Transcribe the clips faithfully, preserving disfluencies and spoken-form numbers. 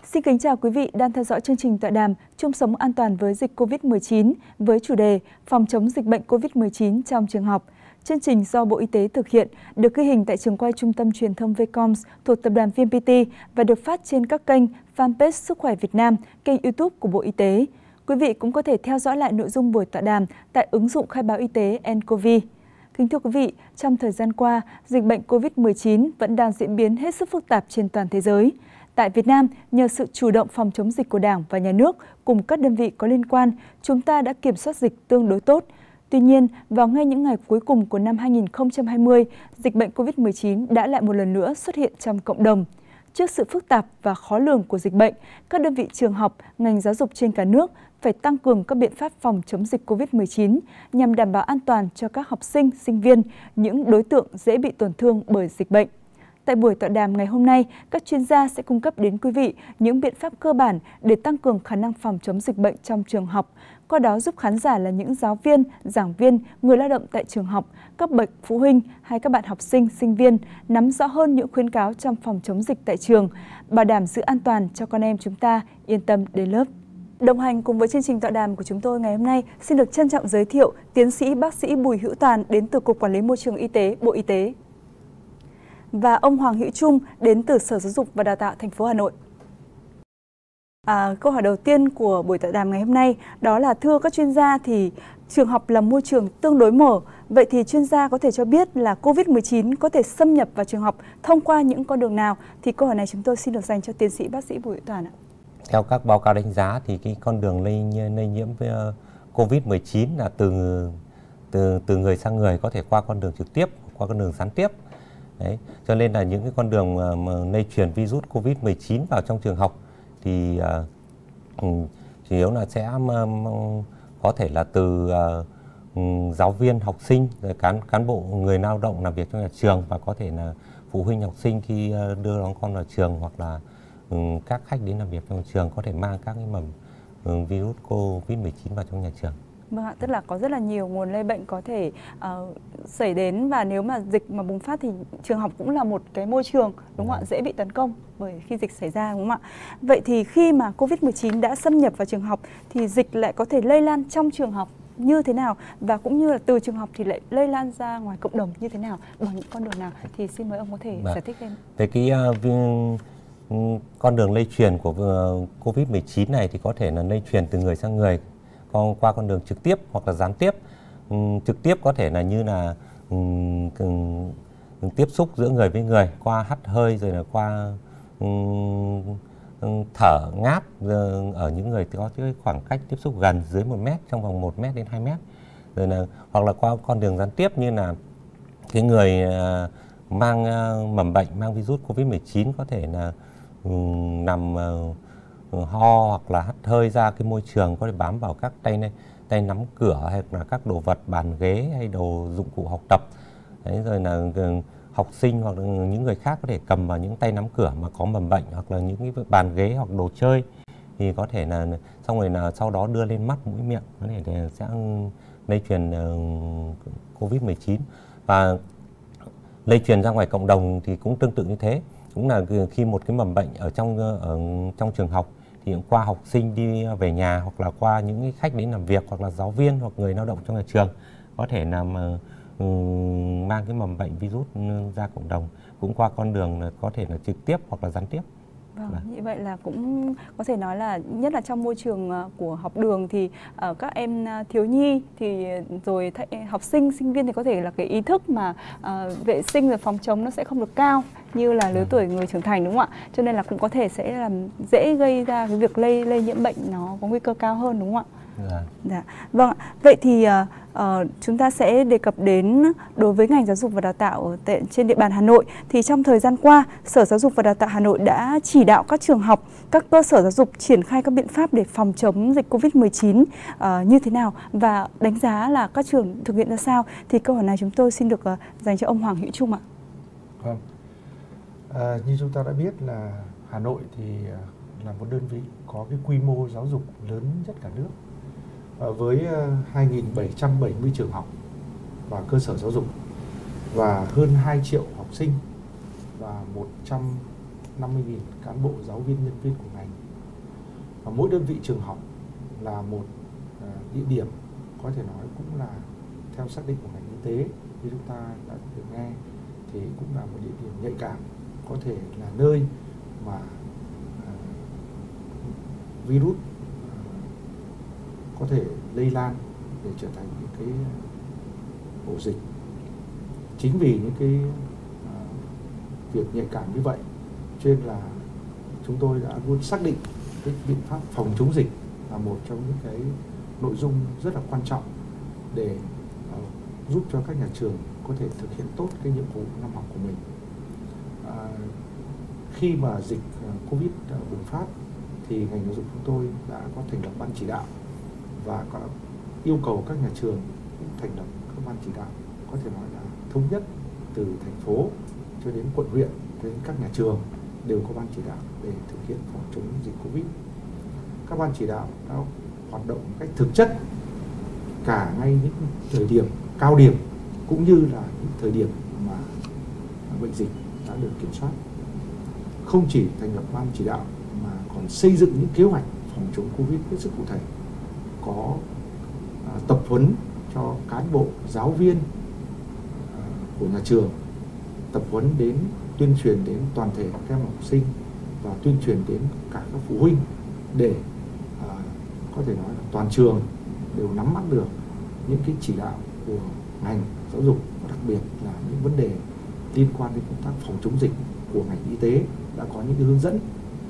Xin kính chào quý vị đang theo dõi chương trình tọa đàm chung sống an toàn với dịch Covid mười chín với chủ đề phòng chống dịch bệnh Covid mười chín trong trường học. Chương trình do Bộ Y tế thực hiện, được ghi hình tại trường quay Trung tâm Truyền thông Vcoms thuộc Tập đoàn vê en pê tê và được phát trên các kênh fanpage Sức khỏe Việt Nam, kênh YouTube của Bộ Y tế. Quý vị cũng có thể theo dõi lại nội dung buổi tọa đàm tại ứng dụng khai báo y tế nCoV. Kính thưa quý vị, trong thời gian qua, dịch bệnh Covid mười chín vẫn đang diễn biến hết sức phức tạp trên toàn thế giới. Tại Việt Nam, nhờ sự chủ động phòng chống dịch của Đảng và Nhà nước cùng các đơn vị có liên quan, chúng ta đã kiểm soát dịch tương đối tốt. Tuy nhiên, vào ngay những ngày cuối cùng của năm hai nghìn không trăm hai mươi, dịch bệnh Covid mười chín đã lại một lần nữa xuất hiện trong cộng đồng. Trước sự phức tạp và khó lường của dịch bệnh, các đơn vị trường học, ngành giáo dục trên cả nước phải tăng cường các biện pháp phòng chống dịch Covid mười chín nhằm đảm bảo an toàn cho các học sinh, sinh viên, những đối tượng dễ bị tổn thương bởi dịch bệnh. Tại buổi tọa đàm ngày hôm nay, các chuyên gia sẽ cung cấp đến quý vị những biện pháp cơ bản để tăng cường khả năng phòng chống dịch bệnh trong trường học, qua đó giúp khán giả là những giáo viên, giảng viên, người lao động tại trường học, các bậc phụ huynh hay các bạn học sinh, sinh viên nắm rõ hơn những khuyến cáo trong phòng chống dịch tại trường, bảo đảm giữ an toàn cho con em chúng ta yên tâm đến lớp. Đồng hành cùng với chương trình tọa đàm của chúng tôi ngày hôm nay, xin được trân trọng giới thiệu tiến sĩ bác sĩ Bùi Hữu Toàn đến từ Cục Quản lý Môi trường Y tế, Bộ Y tế. Và ông Hoàng Hữu Trung đến từ Sở Giáo dục và Đào tạo thành phố Hà Nội. À, câu hỏi đầu tiên của buổi tọa đàm ngày hôm nay đó là thưa các chuyên gia thì trường học là môi trường tương đối mở. Vậy thì chuyên gia có thể cho biết là Covid mười chín có thể xâm nhập vào trường học thông qua những con đường nào? Thì câu hỏi này chúng tôi xin được dành cho tiến sĩ bác sĩ Bùi Hữu Toàn ạ. Theo các báo cáo đánh giá thì cái con đường lây, lây nhiễm với Covid mười chín là từ, từ, từ người sang người, có thể qua con đường trực tiếp, qua con đường gián tiếp. Đấy, cho nên là những cái con đường mà, mà lây truyền virus Covid mười chín vào trong trường học thì uh, chủ yếu là sẽ um, có thể là từ uh, um, giáo viên, học sinh, rồi cán cán bộ, người lao động làm việc trong nhà trường, và có thể là phụ huynh học sinh khi uh, đưa đón con vào trường, hoặc là um, các khách đến làm việc trong trường có thể mang các cái mầm um, virus Covid mười chín vào trong nhà trường. Vâng ạ, tức là có rất là nhiều nguồn lây bệnh có thể uh, xảy đến, và nếu mà dịch mà bùng phát thì trường học cũng là một cái môi trường đúng không ạ, dễ bị tấn công bởi khi dịch xảy ra đúng không ạ? Vậy thì khi mà Covid mười chín đã xâm nhập vào trường học thì dịch lại có thể lây lan trong trường học như thế nào, và cũng như là từ trường học thì lại lây lan ra ngoài cộng đồng như thế nào, bằng những con đường nào, thì xin mời ông có thể giải thích thêm. Về cái uh, con đường lây truyền của uh, Covid mười chín này thì có thể là lây truyền từ người sang người, qua con đường trực tiếp hoặc là gián tiếp. Um, trực tiếp có thể là như là um, um, tiếp xúc giữa người với người qua hắt hơi, rồi là qua um, um, thở ngáp ở những người có cái khoảng cách tiếp xúc gần dưới một mét, trong vòng một mét đến hai mét, rồi là hoặc là qua con đường gián tiếp như là cái người uh, mang uh, mầm bệnh, mang virus Covid mười chín có thể là um, nằm uh, ho hoặc là hắt hơi ra cái môi trường, có thể bám vào các tay này, tay nắm cửa hay là các đồ vật, bàn ghế hay đồ dụng cụ học tập. Đấy, rồi là học sinh hoặc là những người khác có thể cầm vào những tay nắm cửa mà có mầm bệnh, hoặc là những cái bàn ghế hoặc đồ chơi, thì có thể là xong rồi là sau đó đưa lên mắt, mũi, miệng, có thể sẽ lây truyền uh, Covid mười chín. Và lây truyền ra ngoài cộng đồng thì cũng tương tự như thế, cũng là khi một cái mầm bệnh ở trong ở trong trường học thì qua học sinh đi về nhà, hoặc là qua những cái khách đến làm việc, hoặc là giáo viên hoặc người lao động trong nhà trường có thể làm um, mang cái mầm bệnh virus ra cộng đồng, cũng qua con đường là có thể là trực tiếp hoặc là gián tiếp. Vâng, như vậy là cũng có thể nói là nhất là trong môi trường của học đường thì uh, các em thiếu nhi thì rồi th- học sinh, sinh viên thì có thể là cái ý thức mà uh, vệ sinh và phòng chống nó sẽ không được cao như là lứa ừ. tuổi người trưởng thành đúng không ạ? Cho nên là cũng có thể sẽ làm dễ gây ra cái việc lây lây nhiễm bệnh, nó có nguy cơ cao hơn đúng không ạ? Dạ. Dạ. Vâng ạ. Vậy thì uh, uh, chúng ta sẽ đề cập đến đối với ngành giáo dục và đào tạo trên địa bàn Hà Nội thì trong thời gian qua, Sở Giáo dục và Đào tạo Hà Nội đã chỉ đạo các trường học, các cơ sở giáo dục triển khai các biện pháp để phòng chống dịch Covid mười chín uh, như thế nào, và đánh giá là các trường thực hiện ra sao. Thì câu hỏi này chúng tôi xin được uh, dành cho ông Hoàng Hữu Trung ạ. Vâng. À, như chúng ta đã biết là Hà Nội thì là một đơn vị có cái quy mô giáo dục lớn nhất cả nước, với hai nghìn bảy trăm bảy mươi trường học và cơ sở giáo dục và hơn hai triệu học sinh và một trăm năm mươi nghìn cán bộ, giáo viên, nhân viên của ngành. Và mỗi đơn vị trường học là một địa điểm, có thể nói cũng là theo xác định của ngành y tế như chúng ta đã được nghe, thì cũng là một địa điểm nhạy cảm, có thể là nơi mà uh, virus uh, có thể lây lan để trở thành những cái ổ dịch. Chính vì những cái uh, việc nhạy cảm như vậy, cho nên là chúng tôi đã luôn xác định cái biện pháp phòng chống dịch là một trong những cái nội dung rất là quan trọng để uh, giúp cho các nhà trường có thể thực hiện tốt cái nhiệm vụ năm học của mình. À, khi mà dịch uh, Covid uh, bùng phát thì ngành giáo dục chúng tôi đã có thành lập ban chỉ đạo và có yêu cầu các nhà trường cũng thành lập các ban chỉ đạo, có thể nói là thống nhất từ thành phố cho đến quận huyện, đến các nhà trường đều có ban chỉ đạo để thực hiện phòng chống dịch Covid. Các ban chỉ đạo đã hoạt động một cách thực chất cả ngay những thời điểm cao điểm cũng như là những thời điểm mà bệnh dịch đã được kiểm soát. Không chỉ thành lập ban chỉ đạo mà còn xây dựng những kế hoạch phòng chống Covid hết sức cụ thể, có à, tập huấn cho cán bộ, giáo viên à, của nhà trường, tập huấn đến tuyên truyền đến toàn thể các em học sinh và tuyên truyền đến cả các phụ huynh để à, có thể nói là toàn trường đều nắm bắt được những cái chỉ đạo của ngành giáo dục, và đặc biệt là những vấn đề liên quan đến công tác phòng chống dịch của ngành y tế đã có những cái hướng dẫn,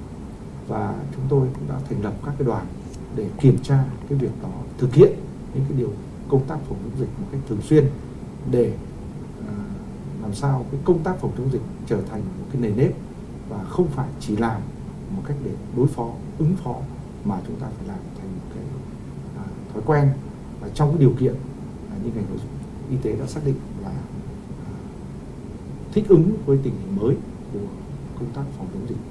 và chúng tôi cũng đã thành lập các cái đoàn để kiểm tra cái việc đó, thực hiện những cái điều công tác phòng chống dịch một cách thường xuyên để uh, làm sao cái công tác phòng chống dịch trở thành một cái nề nếp và không phải chỉ làm một cách để đối phó, ứng phó, mà chúng ta phải làm thành một cái uh, thói quen. Và trong cái điều kiện uh, như ngành giáo dục y tế đã xác định là uh, thích ứng với tình hình mới của công tác phòng chống dịch.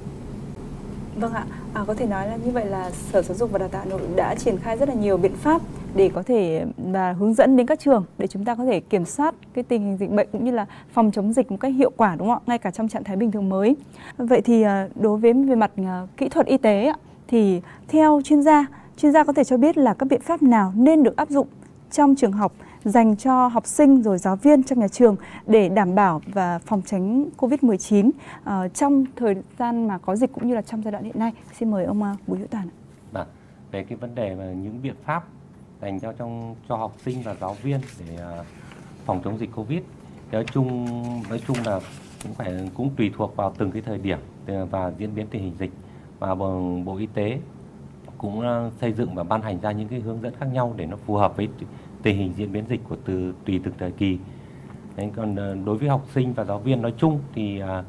Vâng ạ, à, có thể nói là như vậy là Sở Giáo dục và Đào tạo Hà Nội đã triển khai rất là nhiều biện pháp để có thể và hướng dẫn đến các trường để chúng ta có thể kiểm soát cái tình hình dịch bệnh cũng như là phòng chống dịch một cách hiệu quả, đúng không ạ? Ngay cả trong trạng thái bình thường mới. Vậy thì đối với về mặt kỹ thuật y tế thì theo chuyên gia, chuyên gia có thể cho biết là các biện pháp nào nên được áp dụng trong trường học dành cho học sinh rồi giáo viên trong nhà trường để đảm bảo và phòng tránh Covid mười chín uh, trong thời gian mà có dịch cũng như là trong giai đoạn hiện nay. Xin mời ông uh, Bùi Hữu Toàn. À, về cái vấn đề mà những biện pháp dành cho trong cho học sinh và giáo viên để uh, phòng chống dịch Covid, nói chung nói chung là cũng phải cũng tùy thuộc vào từng cái thời điểm và diễn biến tình hình dịch, và Bộ, Bộ Y tế cũng uh, xây dựng và ban hành ra những cái hướng dẫn khác nhau để nó phù hợp với tình hình diễn biến dịch của từ tùy từng thời kỳ. Đấy, còn đối với học sinh và giáo viên nói chung thì à,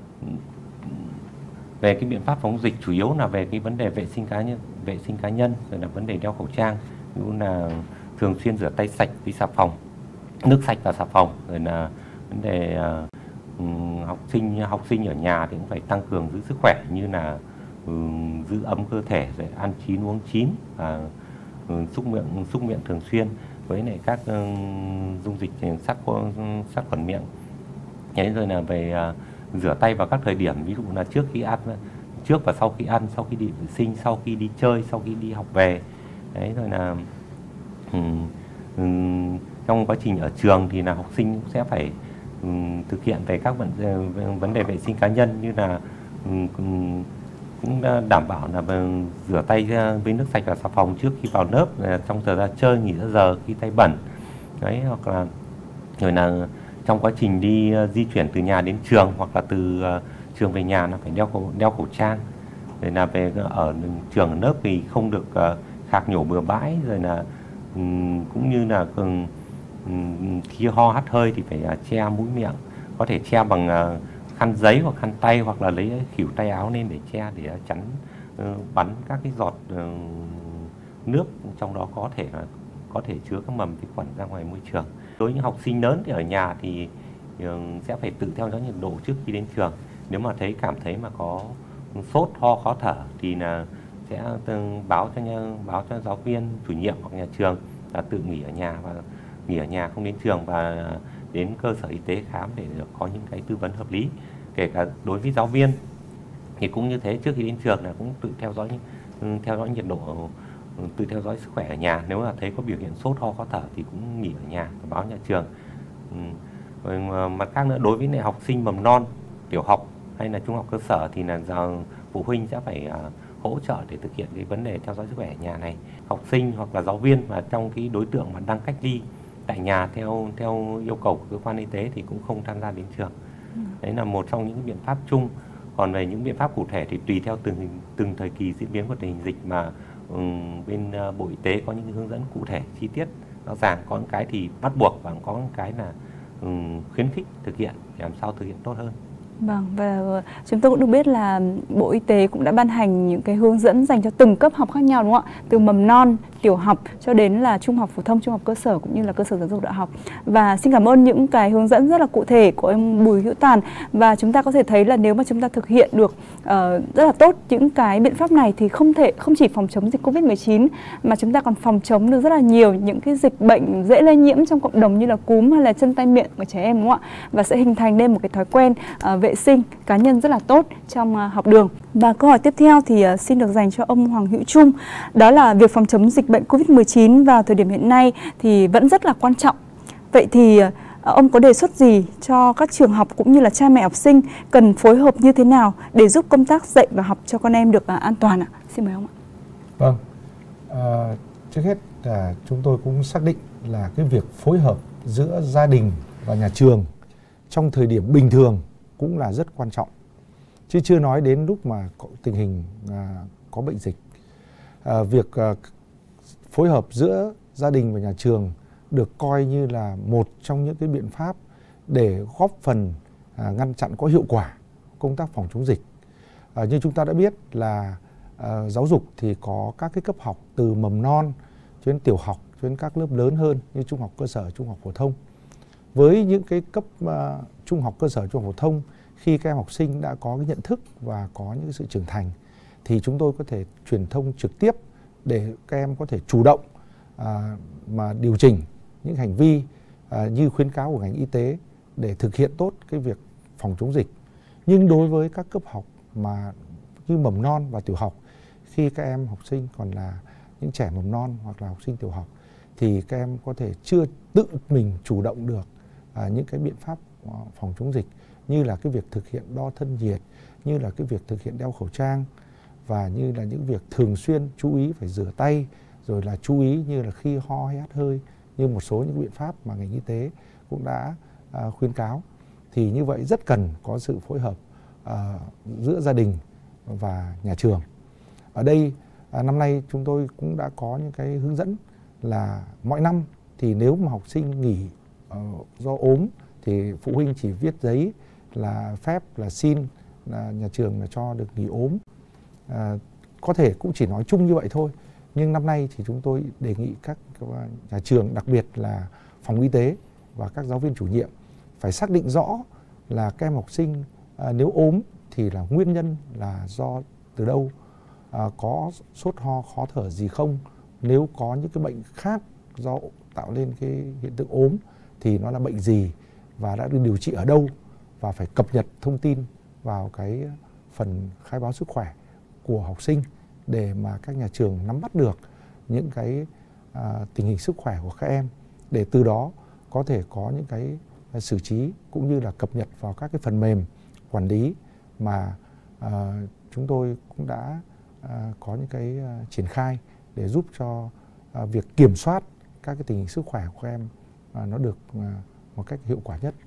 về cái biện pháp phòng dịch chủ yếu là về cái vấn đề vệ sinh cá nhân, vệ sinh cá nhân, rồi là vấn đề đeo khẩu trang, cũng là thường xuyên rửa tay sạch với xà phòng, nước sạch và xà phòng, rồi là vấn đề à, học sinh học sinh ở nhà thì cũng phải tăng cường giữ sức khỏe, như là um, giữ ấm cơ thể, rồi ăn chín uống chín, và um, xúc miệng xúc miệng thường xuyên với lại các uh, dung dịch sát sát khuẩn miệng. Thế rồi là về uh, rửa tay vào các thời điểm, ví dụ là trước khi ăn, trước và sau khi ăn, sau khi đi vệ sinh, sau khi đi chơi, sau khi đi học về. Đấy, rồi là um, um, trong quá trình ở trường thì là học sinh cũng sẽ phải um, thực hiện về các vấn, uh, vấn đề vệ sinh cá nhân, như là um, um, cũng đảm bảo là rửa tay với nước sạch và xà phòng trước khi vào lớp, trong giờ ra chơi, nghỉ giữa giờ khi tay bẩn. Đấy, hoặc là rồi là trong quá trình đi di chuyển từ nhà đến trường hoặc là từ uh, trường về nhà là phải đeo khẩu, đeo khẩu trang. Rồi là về ở trường ở lớp thì không được uh, khạc nhổ bừa bãi, rồi là um, cũng như là um, khi ho hắt hơi thì phải uh, che mũi miệng, có thể che bằng uh, khăn giấy hoặc khăn tay, hoặc là lấy khỉu tay áo lên để che, để chắn uh, bắn các cái giọt uh, nước trong đó có thể là có thể chứa các mầm vi khuẩn ra ngoài môi trường. Đối với những học sinh lớn thì ở nhà thì uh, sẽ phải tự theo dõi nhiệt độ trước khi đến trường. Nếu mà thấy cảm thấy mà có sốt, ho, khó thở thì là sẽ báo cho báo cho giáo viên, chủ nhiệm hoặc nhà trường là tự nghỉ ở nhà và nghỉ ở nhà không đến trường, và đến cơ sở y tế khám để được có những cái tư vấn hợp lý. Kể cả đối với giáo viên thì cũng như thế, trước khi đến trường là cũng tự theo dõi theo dõi nhiệt độ, tự theo dõi sức khỏe ở nhà. Nếu mà thấy có biểu hiện sốt, ho, khó thở thì cũng nghỉ ở nhà và báo nhà trường. Rồi mặt khác nữa, đối với lại học sinh mầm non, tiểu học hay là trung học cơ sở thì là giờ phụ huynh sẽ phải uh, hỗ trợ để thực hiện cái vấn đề theo dõi sức khỏe ở nhà này. Học sinh hoặc là giáo viên mà trong cái đối tượng mà đang cách ly tại nhà theo theo yêu cầu của cơ quan y tế thì cũng không tham gia đến trường. Ừ. Đấy là một trong những biện pháp chung. Còn về những biện pháp cụ thể thì tùy theo từng từng thời kỳ diễn biến của tình hình dịch mà um, bên uh, Bộ Y tế có những hướng dẫn cụ thể chi tiết rõ ràng. Có những cái thì bắt buộc và có những cái là um, khuyến khích thực hiện để làm sao thực hiện tốt hơn. Vâng, và chúng tôi cũng được biết là Bộ Y tế cũng đã ban hành những cái hướng dẫn dành cho từng cấp học khác nhau, đúng không ạ? Từ mầm non, tiểu học cho đến là trung học phổ thông, trung học cơ sở cũng như là cơ sở giáo dục đại học. Và xin cảm ơn những cái hướng dẫn rất là cụ thể của ông Bùi Hữu Toàn. Và chúng ta có thể thấy là nếu mà chúng ta thực hiện được uh, rất là tốt những cái biện pháp này thì không thể không chỉ phòng chống dịch Covid mười chín mà chúng ta còn phòng chống được rất là nhiều những cái dịch bệnh dễ lây nhiễm trong cộng đồng như là cúm hay là chân tay miệng của trẻ em, đúng không ạ? Và sẽ hình thành nên một cái thói quen uh, vệ sinh cá nhân rất là tốt trong uh, học đường. Và câu hỏi tiếp theo thì uh, xin được dành cho ông Hoàng Hữu Trung. Đó là việc phòng chống dịch bệnh Covid mười chín vào thời điểm hiện nay thì vẫn rất là quan trọng. Vậy thì uh, ông có đề xuất gì cho các trường học cũng như là cha mẹ học sinh cần phối hợp như thế nào để giúp công tác dạy và học cho con em được uh, an toàn ạ? Xin mời ông ạ. Vâng, uh, trước hết là uh, chúng tôi cũng xác định là cái việc phối hợp giữa gia đình và nhà trường trong thời điểm bình thường cũng là rất quan trọng, chứ chưa nói đến lúc mà có tình hình à, có bệnh dịch. À, việc à, phối hợp giữa gia đình và nhà trường được coi như là một trong những cái biện pháp để góp phần à, ngăn chặn có hiệu quả công tác phòng chống dịch. À, như chúng ta đã biết là à, giáo dục thì có các cái cấp học từ mầm non cho đến tiểu học cho đến các lớp lớn hơn như trung học cơ sở, trung học phổ thông. Với những cái cấp uh, trung học cơ sở, trung học phổ thông, khi các em học sinh đã có cái nhận thức và có những sự trưởng thành thì chúng tôi có thể truyền thông trực tiếp để các em có thể chủ động uh, mà điều chỉnh những hành vi uh, như khuyến cáo của ngành y tế để thực hiện tốt cái việc phòng chống dịch. Nhưng đối với các cấp học mà như mầm non và tiểu học, khi các em học sinh còn là những trẻ mầm non hoặc là học sinh tiểu học thì các em có thể chưa tự mình chủ động được À, những cái biện pháp uh, phòng chống dịch, như là cái việc thực hiện đo thân nhiệt, như là cái việc thực hiện đeo khẩu trang, và như là những việc thường xuyên chú ý phải rửa tay, rồi là chú ý như là khi ho hay hắt hơi, như một số những biện pháp mà ngành y tế cũng đã uh, khuyến cáo. Thì như vậy rất cần có sự phối hợp uh, giữa gia đình và nhà trường. Ở đây uh, năm nay chúng tôi cũng đã có những cái hướng dẫn là mỗi năm thì nếu mà học sinh nghỉ Uh, do ốm thì phụ huynh chỉ viết giấy là phép là xin là nhà trường là cho được nghỉ ốm. Uh, có thể cũng chỉ nói chung như vậy thôi, nhưng năm nay thì chúng tôi đề nghị các nhà trường, đặc biệt là phòng y tế và các giáo viên chủ nhiệm phải xác định rõ là các em học sinh uh, nếu ốm thì là nguyên nhân là do từ đâu, uh, có sốt ho khó thở gì không, nếu có những cái bệnh khác do tạo lên cái hiện tượng ốm thì nó là bệnh gì và đã được điều trị ở đâu, và phải cập nhật thông tin vào cái phần khai báo sức khỏe của học sinh để mà các nhà trường nắm bắt được những cái à, tình hình sức khỏe của các em, để từ đó có thể có những cái xử trí cũng như là cập nhật vào các cái phần mềm quản lý mà à, chúng tôi cũng đã à, có những cái à, triển khai để giúp cho à, việc kiểm soát các cái tình hình sức khỏe của các em à, nó được à, một cách hiệu quả nhất.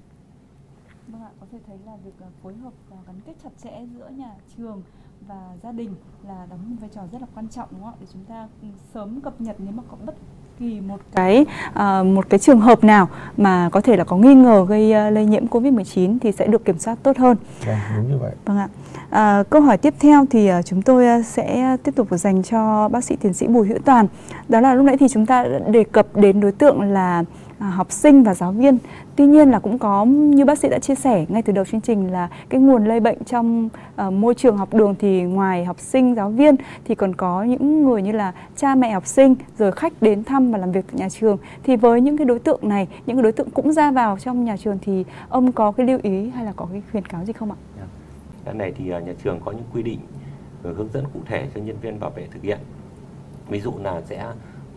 Vâng ạ, có thể thấy là việc phối hợp và gắn kết chặt chẽ giữa nhà trường và gia đình là đóng một vai trò rất là quan trọng, đúng không ạ? Để chúng ta sớm cập nhật nếu mà có bất kỳ một cái uh, một cái trường hợp nào mà có thể là có nghi ngờ gây uh, lây nhiễm Covid mười chín thì sẽ được kiểm soát tốt hơn. Vâng, đúng như vậy. Vâng ạ. À, câu hỏi tiếp theo thì uh, chúng tôi uh, sẽ tiếp tục dành cho bác sĩ tiến sĩ Bùi Hữu Toàn. Đó là lúc nãy thì chúng ta đề cập đến đối tượng là À, học sinh và giáo viên. Tuy nhiên là cũng có, như bác sĩ đã chia sẻ ngay từ đầu chương trình, là cái nguồn lây bệnh trong uh, môi trường học đường thì ngoài học sinh, giáo viên thì còn có những người như là cha mẹ học sinh, rồi khách đến thăm và làm việc tại nhà trường. Thì với những cái đối tượng này, những cái đối tượng cũng ra vào trong nhà trường thì ông có cái lưu ý hay là có cái khuyến cáo gì không ạ? Cái này thì nhà trường có những quy định hướng dẫn cụ thể cho nhân viên bảo vệ thực hiện. Ví dụ là sẽ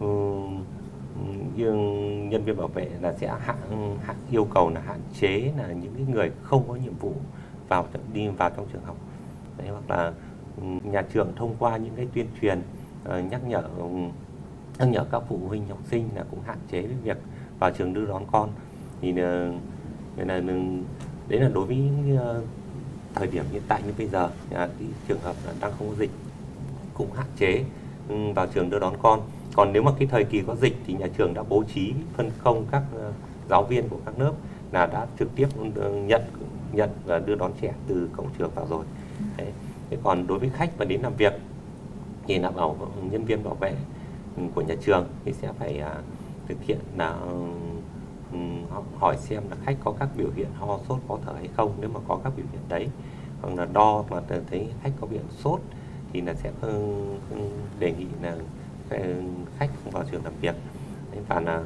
như nhân viên bảo vệ là sẽ hạn, hạn yêu cầu là hạn chế là những cái người không có nhiệm vụ vào đi vào trong trường học. Đấy, hoặc là nhà trường thông qua những cái tuyên truyền nhắc nhở nhắc nhở các phụ huynh học sinh là cũng hạn chế cái việc vào trường đưa đón con. Thì là, là đấy là đối với thời điểm hiện tại như bây giờ, cái trường hợp là đang không có dịch cũng hạn chế vào trường đưa đón con. Còn nếu mà cái thời kỳ có dịch thì nhà trường đã bố trí phân công các giáo viên của các lớp là đã trực tiếp nhận nhận và đưa đón trẻ từ cổng trường vào rồi. Đấy. Thế còn đối với khách mà đến làm việc thì là bảo nhân viên bảo vệ của nhà trường thì sẽ phải uh, thực hiện là um, hỏi xem là khách có các biểu hiện ho, sốt, khó thở hay không. Nếu mà có các biểu hiện đấy, hoặc là đo mà thấy khách có biểu hiện sốt thì là sẽ uh, đề nghị là khách không vào trường làm việc. Đấy, và là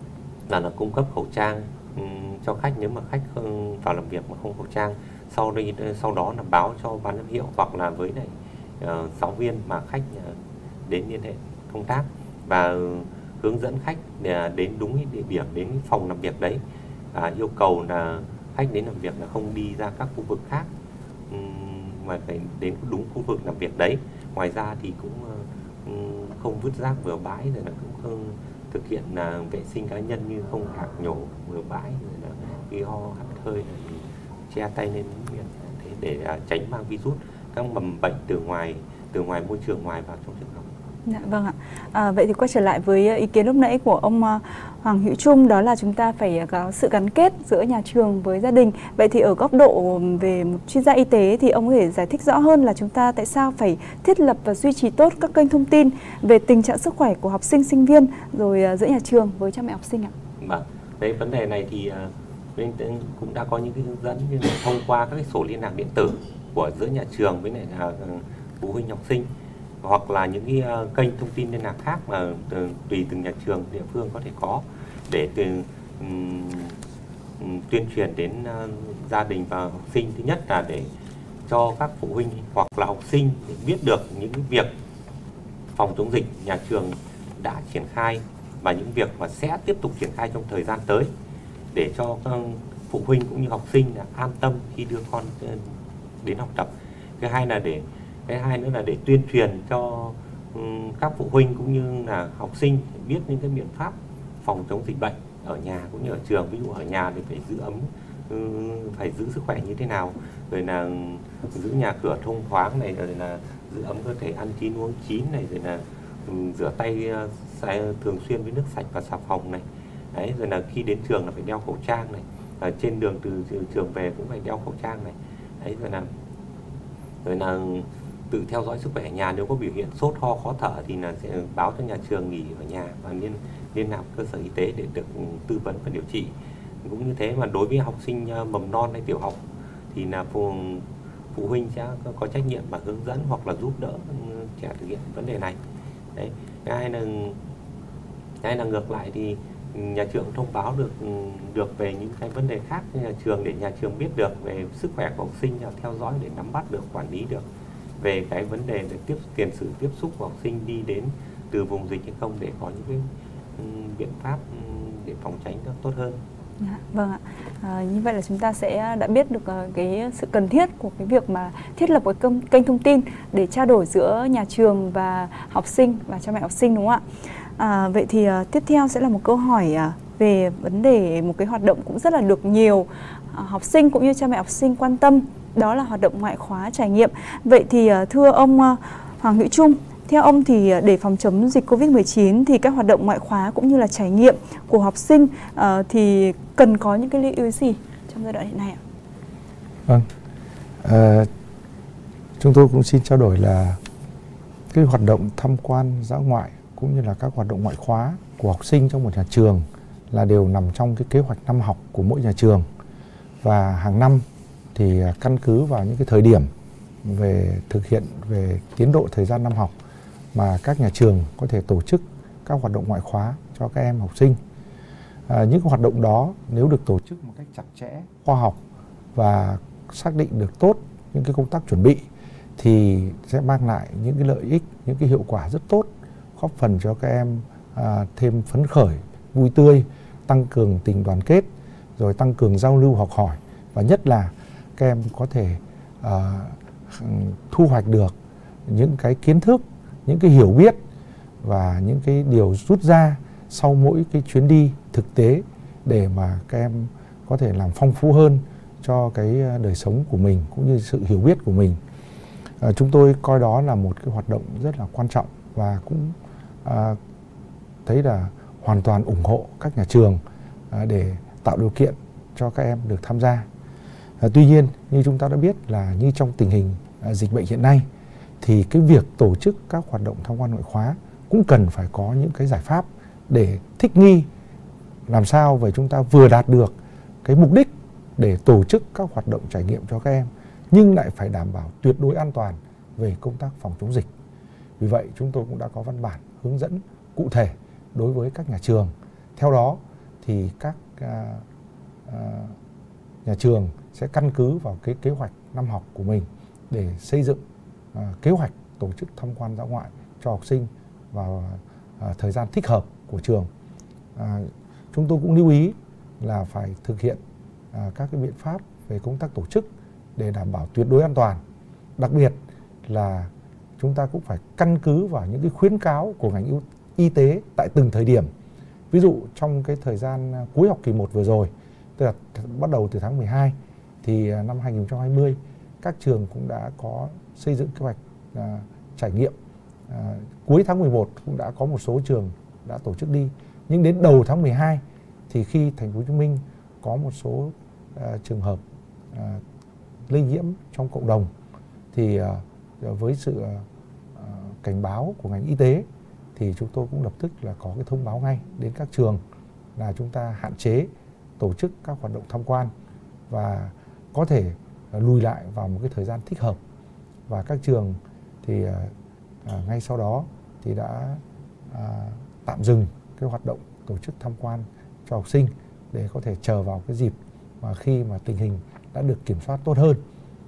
là là cung cấp khẩu trang um, cho khách nếu mà khách không vào làm việc mà không khẩu trang. Sau đây sau đó là báo cho ban giám hiệu hoặc là với này uh, giáo viên mà khách uh, đến liên hệ công tác và uh, hướng dẫn khách để đến đúng cái địa điểm, đến cái phòng làm việc đấy. À, yêu cầu là khách đến làm việc là không đi ra các khu vực khác um, mà phải đến đúng khu vực làm việc đấy. Ngoài ra thì cũng uh, không vứt rác bừa bãi, rồi là cũng không thực hiện là vệ sinh cá nhân như không khạc nhổ bừa bãi, rồi là khi ho hắt hơi thì che tay lên miệng thế để uh, tránh mang virus, các mầm bệnh từ ngoài từ ngoài môi trường ngoài vào trong trường học. Dạ, vâng ạ. À, vậy thì quay trở lại với ý kiến lúc nãy của ông uh, Hoàng Hữu Trung, đó là chúng ta phải có sự gắn kết giữa nhà trường với gia đình. Vậy thì ở góc độ về một chuyên gia y tế thì ông có thể giải thích rõ hơn là chúng ta tại sao phải thiết lập và duy trì tốt các kênh thông tin về tình trạng sức khỏe của học sinh, sinh viên rồi uh, giữa nhà trường với cha mẹ học sinh ạ? Vâng, đấy vấn đề này thì uh, bên cũng đã có những cái hướng dẫn như là thông qua các cái sổ liên lạc điện tử của giữa nhà trường với lại là uh, phụ huynh học sinh, hoặc là những cái uh, kênh thông tin liên lạc khác mà từ, tùy từng nhà trường địa phương có thể có để từ um, um, tuyên truyền đến uh, gia đình và học sinh. Thứ nhất là để cho các phụ huynh hoặc là học sinh biết được những cái việc phòng chống dịch nhà trường đã triển khai và những việc mà sẽ tiếp tục triển khai trong thời gian tới, để cho các phụ huynh cũng như học sinh là an tâm khi đưa con đến học tập. Thứ hai là để cái hai nữa là để tuyên truyền cho um, các phụ huynh cũng như là học sinh biết những cái biện pháp phòng chống dịch bệnh ở nhà cũng như ở trường. Ví dụ ở nhà thì phải giữ ấm, um, phải giữ sức khỏe như thế nào, rồi là giữ nhà cửa thông thoáng này, rồi là giữ ấm cơ thể, ăn chín uống chín này, rồi là um, rửa tay uh, thường xuyên với nước sạch và xà phòng này. Đấy, rồi là khi đến trường là phải đeo khẩu trang này, ở trên đường từ, từ trường về cũng phải đeo khẩu trang này. Đấy, rồi là rồi là tự theo dõi sức khỏe ở nhà. Nếu có biểu hiện sốt, ho, khó thở thì là sẽ báo cho nhà trường nghỉ ở nhà và liên liên lạc cơ sở y tế để được tư vấn và điều trị. Cũng như thế mà đối với học sinh mầm non hay tiểu học thì là phụ, phụ huynh sẽ có trách nhiệm và hướng dẫn hoặc là giúp đỡ trẻ thực hiện vấn đề này. Đấy. Cái hai là cái là ngược lại thì nhà trường thông báo được được về những cái vấn đề khác cho nhà trường, để nhà trường biết được về sức khỏe của học sinh và theo dõi để nắm bắt được, quản lý được về cái vấn đề để tiếp tiền sử tiếp xúc của học sinh đi đến từ vùng dịch hay không, để có những cái um, biện pháp um, để phòng tránh nó tốt hơn. À, vâng ạ. À, như vậy là chúng ta sẽ đã biết được uh, cái sự cần thiết của cái việc mà thiết lập cái kênh, kênh thông tin để trao đổi giữa nhà trường và học sinh và cha mẹ học sinh, đúng không ạ? À, vậy thì uh, tiếp theo sẽ là một câu hỏi uh, về vấn đề một cái hoạt động cũng rất là được nhiều uh, học sinh cũng như cha mẹ học sinh quan tâm, đó là hoạt động ngoại khóa trải nghiệm. Vậy thì uh, thưa ông uh, Hoàng Hữu Trung, theo ông thì để phòng chống dịch Covid mười chín thì các hoạt động ngoại khóa cũng như là trải nghiệm của học sinh uh, thì cần có những cái lưu ý gì trong giai đoạn hiện nay ạ? Vâng, à, chúng tôi cũng xin trao đổi là cái hoạt động tham quan dã ngoại cũng như là các hoạt động ngoại khóa của học sinh trong một nhà trường là đều nằm trong cái kế hoạch năm học của mỗi nhà trường. Và hàng năm thì căn cứ vào những cái thời điểm về thực hiện về tiến độ thời gian năm học mà các nhà trường có thể tổ chức các hoạt động ngoại khóa cho các em học sinh. À, những hoạt động đó nếu được tổ chức một cách chặt chẽ, khoa học và xác định được tốt những cái công tác chuẩn bị thì sẽ mang lại những cái lợi ích, những cái hiệu quả rất tốt, góp phần cho các em à, thêm phấn khởi, vui tươi, tăng cường tình đoàn kết, rồi tăng cường giao lưu học hỏi, và nhất là các em có thể à, thu hoạch được những cái kiến thức, những cái hiểu biết và những cái điều rút ra sau mỗi cái chuyến đi thực tế để mà các em có thể làm phong phú hơn cho cái đời sống của mình cũng như sự hiểu biết của mình. À, chúng tôi coi đó là một cái hoạt động rất là quan trọng và cũng à, thấy là hoàn toàn ủng hộ các nhà trường à, để tạo điều kiện cho các em được tham gia. À, tuy nhiên như chúng ta đã biết là như trong tình hình à, dịch bệnh hiện nay thì cái việc tổ chức các hoạt động tham quan ngoại khóa cũng cần phải có những cái giải pháp để thích nghi, làm sao về chúng ta vừa đạt được cái mục đích để tổ chức các hoạt động trải nghiệm cho các em nhưng lại phải đảm bảo tuyệt đối an toàn về công tác phòng chống dịch. Vì vậy chúng tôi cũng đã có văn bản hướng dẫn cụ thể đối với các nhà trường. Theo đó thì các à, à, nhà trường sẽ căn cứ vào cái kế hoạch năm học của mình để xây dựng à, kế hoạch tổ chức tham quan dã ngoại cho học sinh vào à, thời gian thích hợp của trường. À, chúng tôi cũng lưu ý là phải thực hiện à, các cái biện pháp về công tác tổ chức để đảm bảo tuyệt đối an toàn. Đặc biệt là chúng ta cũng phải căn cứ vào những cái khuyến cáo của ngành y tế tại từng thời điểm. Ví dụ trong cái thời gian cuối học kỳ một vừa rồi, tức là bắt đầu từ tháng mười hai, thì năm hai nghìn không trăm hai mươi các trường cũng đã có xây dựng kế hoạch à, trải nghiệm. À, cuối tháng mười một cũng đã có một số trường đã tổ chức đi. Nhưng đến đầu tháng mười hai thì khi thành phố Hồ Chí Minh có một số à, trường hợp à, lây nhiễm trong cộng đồng thì à, với sự à, cảnh báo của ngành y tế thì chúng tôi cũng lập tức là có cái thông báo ngay đến các trường là chúng ta hạn chế tổ chức các hoạt động tham quan và có thể à, lùi lại vào một cái thời gian thích hợp. Và các trường thì à, à, ngay sau đó thì đã à, tạm dừng cái hoạt động tổ chức tham quan cho học sinh để có thể chờ vào cái dịp mà khi mà tình hình đã được kiểm soát tốt hơn.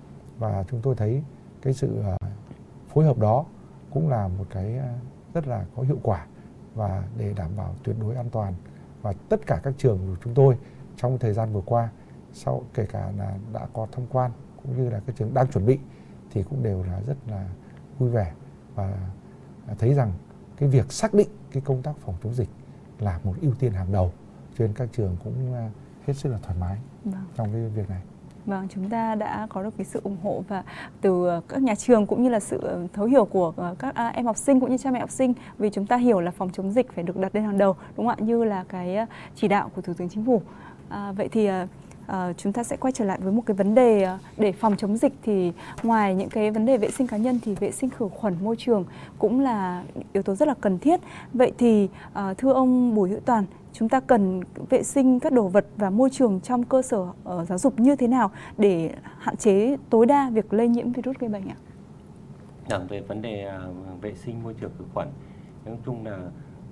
Và chúng tôi thấy cái sự uh, phối hợp đó cũng là một cái uh, rất là có hiệu quả và để đảm bảo tuyệt đối an toàn. Và tất cả các trường của chúng tôi trong thời gian vừa qua, sau kể cả là đã có tham quan cũng như là các trường đang chuẩn bị thì cũng đều là rất là vui vẻ và thấy rằng cái việc xác định cái công tác phòng chống dịch là một ưu tiên hàng đầu, cho nên các trường cũng hết sức là thoải mái vâng. trong cái việc này. Vâng, chúng ta đã có được cái sự ủng hộ và từ các nhà trường cũng như là sự thấu hiểu của các em học sinh cũng như cha mẹ học sinh, vì chúng ta hiểu là phòng chống dịch phải được đặt lên hàng đầu, đúng không ạ, như là cái chỉ đạo của Thủ tướng Chính phủ. À, vậy thì à, chúng ta sẽ quay trở lại với một cái vấn đề để phòng chống dịch thì ngoài những cái vấn đề vệ sinh cá nhân thì vệ sinh khử khuẩn môi trường cũng là yếu tố rất là cần thiết. Vậy thì à, thưa ông Bùi Hữu Toàn, chúng ta cần vệ sinh các đồ vật và môi trường trong cơ sở uh, giáo dục như thế nào để hạn chế tối đa việc lây nhiễm virus gây bệnh ạ? Vâng, về vấn đề uh, vệ sinh môi trường khử khuẩn, nói chung là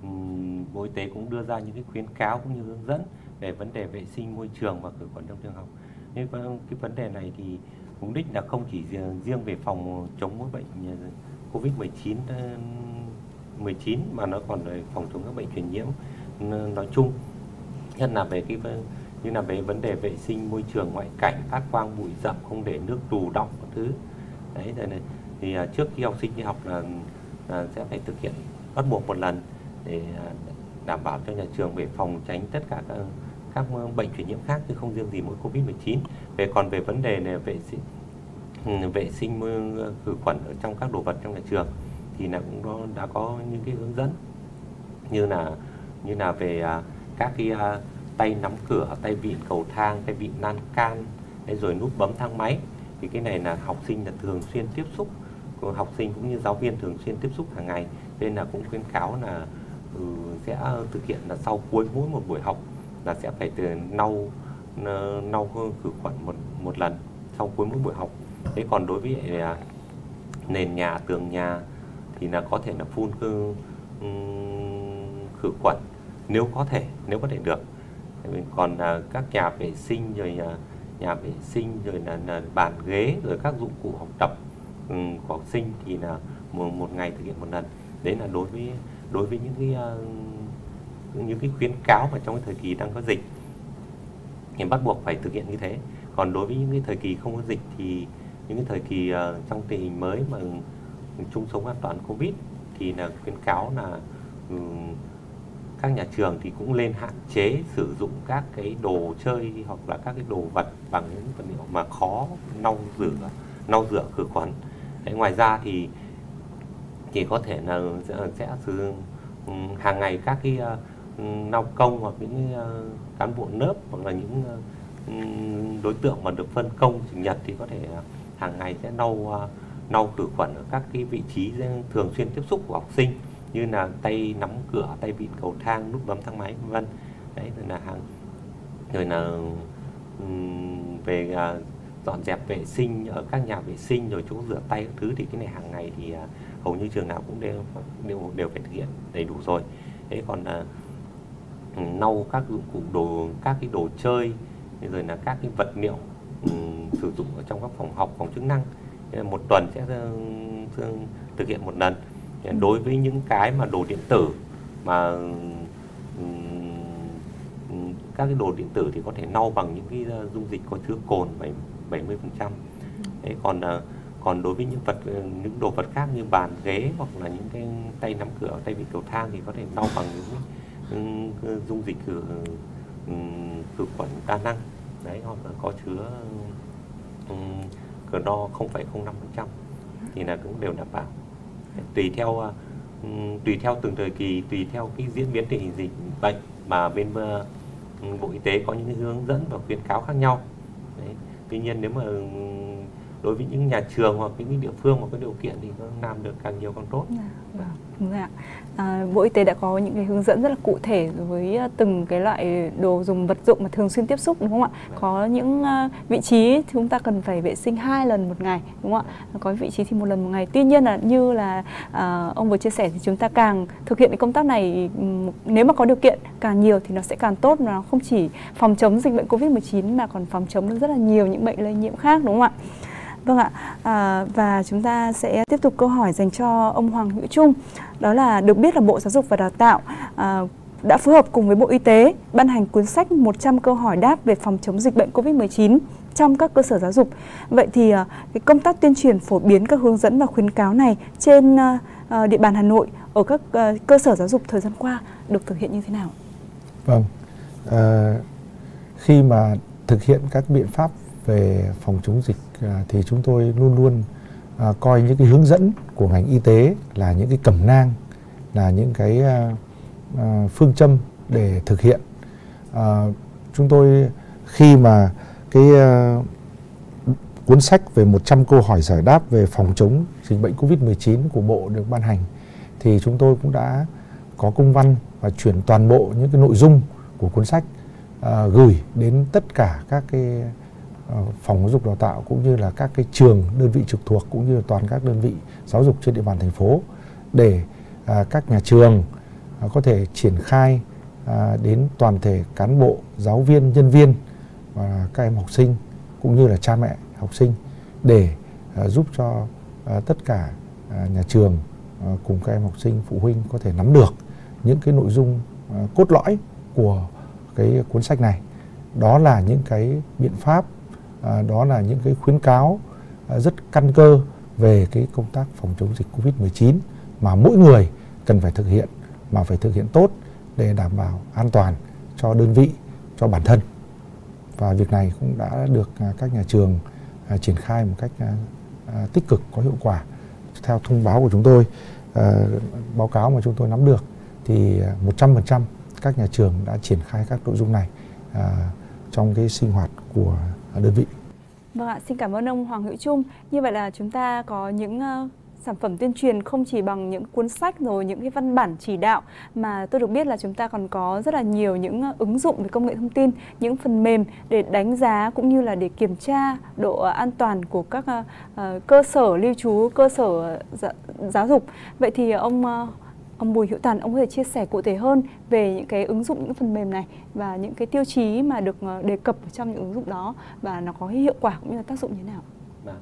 um, Bộ Y tế cũng đưa ra những cái khuyến cáo cũng như hướng dẫn về vấn đề vệ sinh môi trường và khử khuẩn trong trường học. Nhưng cái vấn đề này thì mục đích là không chỉ riêng về phòng chống bệnh covid mười chín mà nó còn về phòng chống các bệnh truyền nhiễm nói chung, nhất là về cái như là về vấn đề vệ sinh môi trường ngoại cảnh, phát quang bụi rậm, không để nước tù đọng các thứ đấy. Rồi này thì uh, trước khi học sinh đi học là, là sẽ phải thực hiện bắt buộc một lần để uh, đảm bảo cho nhà trường về phòng tránh tất cả các, các bệnh truyền nhiễm khác chứ không riêng gì mỗi covid mười chín. Về còn về vấn đề này, vệ sinh vệ sinh khử khuẩn ở trong các đồ vật trong nhà trường thì là cũng có, đã có những cái hướng dẫn như là như là về uh, các cái uh, tay nắm cửa, tay vịn cầu thang, tay vịn lan can, rồi nút bấm thang máy. Thì cái này là học sinh là thường xuyên tiếp xúc, học sinh cũng như giáo viên thường xuyên tiếp xúc hàng ngày, nên là cũng khuyến cáo là ừ, sẽ thực hiện là sau cuối mỗi một buổi học là sẽ phải từ lau lau khử khuẩn một một lần sau cuối mỗi buổi học. Thế còn đối với uh, nền nhà, tường nhà thì là có thể là phun khử, um, khử khuẩn nếu có thể nếu có thể được. Còn uh, các nhà vệ sinh rồi uh, nhà vệ sinh, rồi là, là bàn ghế, rồi các dụng cụ học tập um, của học sinh thì là một, một ngày thực hiện một lần. Đấy là đối với đối với những cái uh, những cái khuyến cáo mà trong cái thời kỳ đang có dịch thì bắt buộc phải thực hiện như thế. Còn đối với những cái thời kỳ không có dịch thì những cái thời kỳ uh, trong tình hình mới mà chung sống an toàn Covid thì là khuyến cáo là um, các nhà trường thì cũng lên hạn chế sử dụng các cái đồ chơi hoặc là các cái đồ vật bằng những vật liệu mà khó lau rửa lau rửa khử khuẩn. Đấy, ngoài ra thì chỉ có thể là sẽ, sẽ sử dụng um, hàng ngày các cái uh, lau công hoặc những uh, cán bộ lớp hoặc là những uh, đối tượng mà được phân công chủ nhật thì có thể uh, hàng ngày sẽ lau uh, lau khử khuẩn ở các cái vị trí thường xuyên tiếp xúc của học sinh, như là tay nắm cửa, tay vịn cầu thang, nút bấm thang máy, vân vân. Đấy, rồi là hàng rồi là um, về uh, dọn dẹp vệ sinh ở các nhà vệ sinh, rồi chỗ rửa tay các thứ thì cái này hàng ngày thì uh, hầu như trường nào cũng đều đều đều phải thực hiện đầy đủ rồi. Thế còn là uh, lau các dụng cụ đồ, các cái đồ chơi, rồi là các cái vật liệu um, sử dụng ở trong các phòng học, phòng chức năng, một tuần sẽ uh, thực hiện một lần. Đối với những cái mà đồ điện tử mà um, các cái đồ điện tử thì có thể lau bằng những cái uh, dung dịch có chứa cồn bảy mươi phần trăm. Đấy, còn uh, còn đối với những vật những đồ vật khác như bàn ghế hoặc là những cái tay nắm cửa, tay vịn cầu thang thì có thể lau bằng những um, dung dịch khử um, khử khuẩn đa năng. Đấy, hoặc là có chứa um, clo không phẩy không năm phần trăm thì là cũng đều đảm bảo. Tùy theo uh, tùy theo từng thời kỳ, tùy theo cái diễn biến tình hình dịch bệnh mà bên uh, Bộ Y tế có những hướng dẫn và khuyến cáo khác nhau. Đấy. Tuy nhiên nếu mà đối với những nhà trường hoặc những địa phương mà có điều kiện thì làm được càng nhiều càng tốt. Dạ, vâng ạ. À, Bộ Y tế đã có những cái hướng dẫn rất là cụ thể với từng cái loại đồ dùng vật dụng mà thường xuyên tiếp xúc, đúng không ạ? Vâng. Có những uh, vị trí chúng ta cần phải vệ sinh hai lần một ngày, đúng không ạ? Có vị trí thì một lần một ngày. Tuy nhiên là như là uh, ông vừa chia sẻ thì chúng ta càng thực hiện cái công tác này, um, nếu mà có điều kiện càng nhiều thì nó sẽ càng tốt. Nó không chỉ phòng chống dịch bệnh Covid mười chín mà còn phòng chống được rất là nhiều những bệnh lây nhiễm khác, đúng không ạ? Vâng ạ, à, và chúng ta sẽ tiếp tục câu hỏi dành cho ông Hoàng Hữu Trung. Đó là được biết là Bộ Giáo dục và Đào tạo à, đã phối hợp cùng với Bộ Y tế ban hành cuốn sách một trăm câu hỏi đáp về phòng chống dịch bệnh Covid mười chín trong các cơ sở giáo dục. Vậy thì à, cái công tác tuyên truyền phổ biến các hướng dẫn và khuyến cáo này trên à, địa bàn Hà Nội ở các à, cơ sở giáo dục thời gian qua được thực hiện như thế nào? Vâng, à, khi mà thực hiện các biện pháp về phòng chống dịch thì chúng tôi luôn luôn à, coi những cái hướng dẫn của ngành y tế là những cái cẩm nang, là những cái à, à, phương châm để thực hiện. À, chúng tôi khi mà cái à, cuốn sách về một trăm câu hỏi giải đáp về phòng chống dịch bệnh Covid mười chín của Bộ được ban hành thì chúng tôi cũng đã có công văn và chuyển toàn bộ những cái nội dung của cuốn sách à, gửi đến tất cả các cái phòng giáo dục đào tạo cũng như là các cái trường, đơn vị trực thuộc cũng như là toàn các đơn vị giáo dục trên địa bàn thành phố để à, các nhà trường à, có thể triển khai à, đến toàn thể cán bộ, giáo viên, nhân viên và các em học sinh cũng như là cha mẹ học sinh để à, giúp cho à, tất cả à, nhà trường à, cùng các em học sinh, phụ huynh có thể nắm được những cái nội dung à, cốt lõi của cái cuốn sách này. Đó là những cái biện pháp, À, đó là những cái khuyến cáo à, rất căn cơ về cái công tác phòng chống dịch Covid mười chín mà mỗi người cần phải thực hiện, mà phải thực hiện tốt để đảm bảo an toàn cho đơn vị, cho bản thân. Và việc này cũng đã được à, các nhà trường à, triển khai một cách à, à, tích cực, có hiệu quả. Theo thông báo của chúng tôi, à, báo cáo mà chúng tôi nắm được thì một trăm phần trăm các nhà trường đã triển khai các nội dung này à, trong cái sinh hoạt của đơn vị. Vâng ạ, xin cảm ơn ông Hoàng Hữu Trung. Như vậy là chúng ta có những uh, sản phẩm tuyên truyền không chỉ bằng những cuốn sách rồi những cái văn bản chỉ đạo, mà tôi được biết là chúng ta còn có rất là nhiều những uh, ứng dụng về công nghệ thông tin, những phần mềm để đánh giá cũng như là để kiểm tra độ uh, an toàn của các uh, uh, cơ sở lưu trú, cơ sở uh, giáo dục. Vậy thì ông uh, Ông Bùi Hữu Tàn, ông có thể chia sẻ cụ thể hơn về những cái ứng dụng những phần mềm này và những cái tiêu chí mà được đề cập trong những ứng dụng đó và nó có hiệu quả cũng như là tác dụng như thế nào?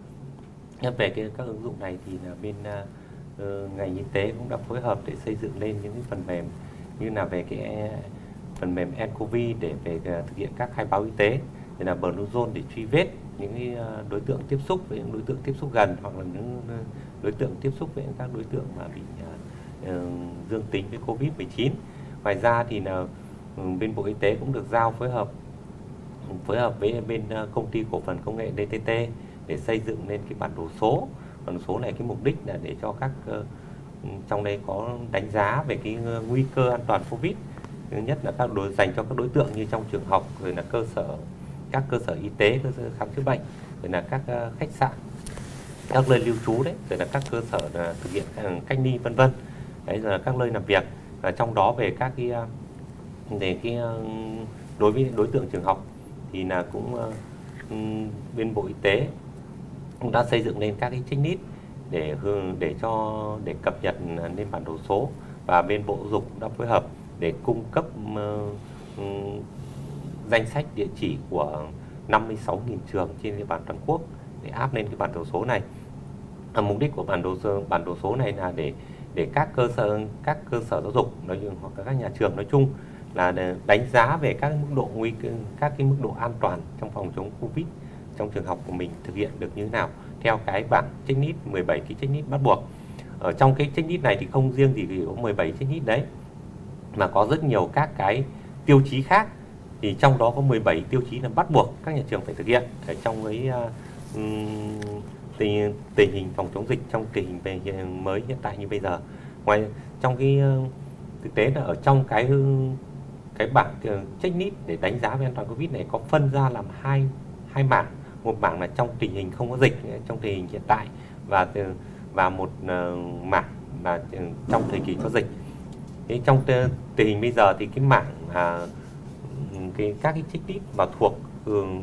Vâng. Về cái, các ứng dụng này thì là bên uh, ngành y tế cũng đã phối hợp để xây dựng lên những cái phần mềm như là về cái phần mềm nCoV để về uh, thực hiện các khai báo y tế, như là Bluezone để truy vết những cái, uh, đối tượng tiếp xúc với những đối tượng tiếp xúc gần hoặc là những uh, đối tượng tiếp xúc với các đối tượng mà bị uh, uh, dương tính với Covid mười chín. Ngoài ra thì là uh, bên Bộ Y tế cũng được giao phối hợp phối hợp với bên uh, công ty cổ phần công nghệ đê tê tê để xây dựng lên cái bản đồ số. Bản đồ số này cái mục đích là để cho các uh, trong đây có đánh giá về cái uh, nguy cơ an toàn Covid, thứ nhất là các đối dành cho các đối tượng như trong trường học, rồi là cơ sở các cơ sở y tế, cơ sở khám chữa bệnh, rồi là các uh, khách sạn, các nơi lưu trú đấy, rồi là các cơ sở là thực hiện uh, cách ly vân vân, đấy, rồi là các nơi làm việc. Và trong đó về các cái uh, về cái uh, đối với đối tượng trường học thì là cũng uh, bên Bộ Y tế cũng đã xây dựng lên các cái checklist để để cho để cập nhật lên bản đồ số, và bên Bộ Giáo dục đã phối hợp để cung cấp uh, um, danh sách địa chỉ của năm mươi sáu nghìn trường trên địa bàn toàn quốc để áp lên cái bản đồ số này. À, mục đích của bản đồ bản đồ số này là để để các cơ sở các cơ sở giáo dục nói chung hoặc các nhà trường nói chung là để đánh giá về các mức độ nguy cơ, các cái mức độ an toàn trong phòng chống Covid trong trường học của mình thực hiện được như thế nào theo cái bảng checklist mười bảy cái checklist bắt buộc. Ở trong cái checklist này thì không riêng gì chỉ có mười bảy checklist đấy, mà có rất nhiều các cái tiêu chí khác. Thì trong đó có mười bảy tiêu chí là bắt buộc các nhà trường phải thực hiện ở trong cái uh, tình, tình hình phòng chống dịch trong tình hình mới hiện tại như bây giờ. Ngoài trong cái uh, thực tế là ở trong cái cái bảng checklist để đánh giá về an toàn Covid này có phân ra làm hai hai mảng. Một mảng là trong tình hình không có dịch, trong tình hình hiện tại, và và một uh, mảng là trong thời kỳ có dịch. Thế trong tình hình bây giờ thì cái mảng uh, cái các cái checklist mà thuộc um,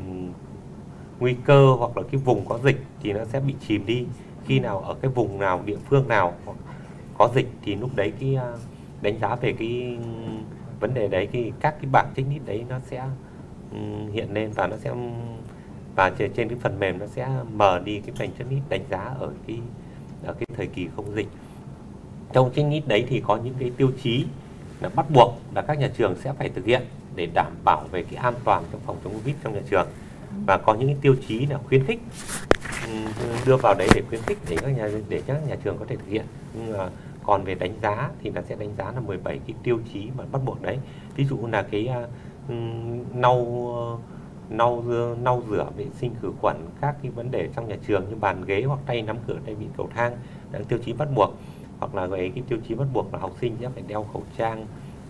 nguy cơ hoặc là cái vùng có dịch thì nó sẽ bị chìm đi. Khi nào ở cái vùng nào, địa phương nào có dịch thì lúc đấy cái uh, đánh giá về cái vấn đề đấy, cái các cái bảng checklist đấy nó sẽ um, hiện lên và nó sẽ và trên cái phần mềm nó sẽ mờ đi cái phần checklist đánh giá ở cái ở cái thời kỳ không dịch. Trong checklist đấy thì có những cái tiêu chí là bắt buộc là các nhà trường sẽ phải thực hiện để đảm bảo về cái an toàn trong phòng chống Covid trong nhà trường, và có những cái tiêu chí là khuyến khích đưa vào đấy để khuyến khích để các nhà để các nhà trường có thể thực hiện. Nhưng mà còn về đánh giá thì là sẽ đánh giá là mười bảy cái tiêu chí mà bắt buộc đấy. Ví dụ là cái uh, lau lau lau rửa vệ sinh khử khuẩn các cái vấn đề trong nhà trường như bàn ghế hoặc tay nắm cửa, tay vịn cầu thang là tiêu chí bắt buộc. Hoặc là về cái tiêu chí bắt buộc là học sinh sẽ phải đeo khẩu trang,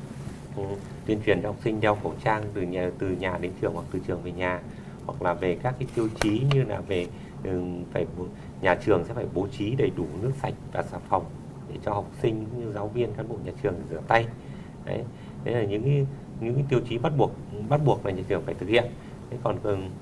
tuyên truyền cho học sinh đeo khẩu trang từ nhà từ nhà đến trường hoặc từ trường về nhà. Hoặc là về các cái tiêu chí như là về phải nhà trường sẽ phải bố trí đầy đủ nước sạch và xà phòng để cho học sinh cũng như giáo viên, cán bộ nhà trường rửa tay. Đấy, đấy là những cái, những cái tiêu chí bắt buộc bắt buộc là nhà trường phải thực hiện. Thế còn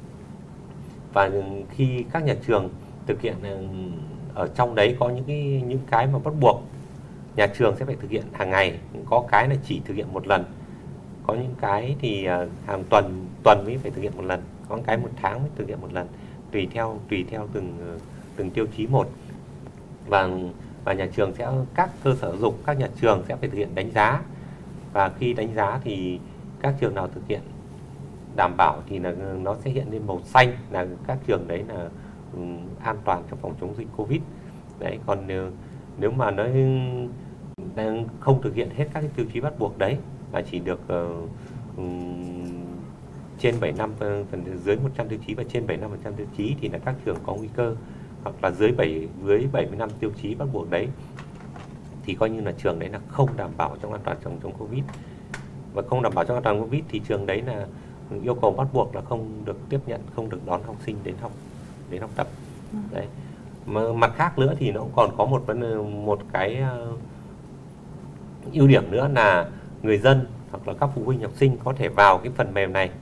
và khi các nhà trường thực hiện ở trong đấy có những cái những cái mà bắt buộc nhà trường sẽ phải thực hiện hàng ngày, có cái là chỉ thực hiện một lần, có những cái thì hàng tuần tuần mới phải thực hiện một lần, có những cái một tháng mới thực hiện một lần, tùy theo tùy theo từng từng tiêu chí một. Và và nhà trường sẽ các cơ sở giáo dục, các nhà trường sẽ phải thực hiện đánh giá, và khi đánh giá thì các trường nào thực hiện đảm bảo thì là nó sẽ hiện lên màu xanh, là các trường đấy là um, an toàn trong phòng chống dịch Covid. Đấy, còn nếu, nếu mà nó đang không thực hiện hết các cái tiêu chí bắt buộc đấy mà chỉ được uh, um, trên bảy mươi lăm phần dưới một trăm tiêu chí và trên bảy mươi lăm phần trăm tiêu chí thì là các trường có nguy cơ, hoặc là dưới bảy dưới bảy mươi lăm tiêu chí bắt buộc đấy thì coi như là trường đấy là không đảm bảo trong an toàn phòng chống Covid. Và không đảm bảo trong an toàn Covid thì trường đấy là yêu cầu bắt buộc là không được tiếp nhận, không được đón học sinh đến học đến học tập. Đấy. Mà mặt khác nữa thì nó cũng còn có một vấn một cái uh, ưu điểm nữa là người dân hoặc là các phụ huynh học sinh có thể vào cái phần mềm này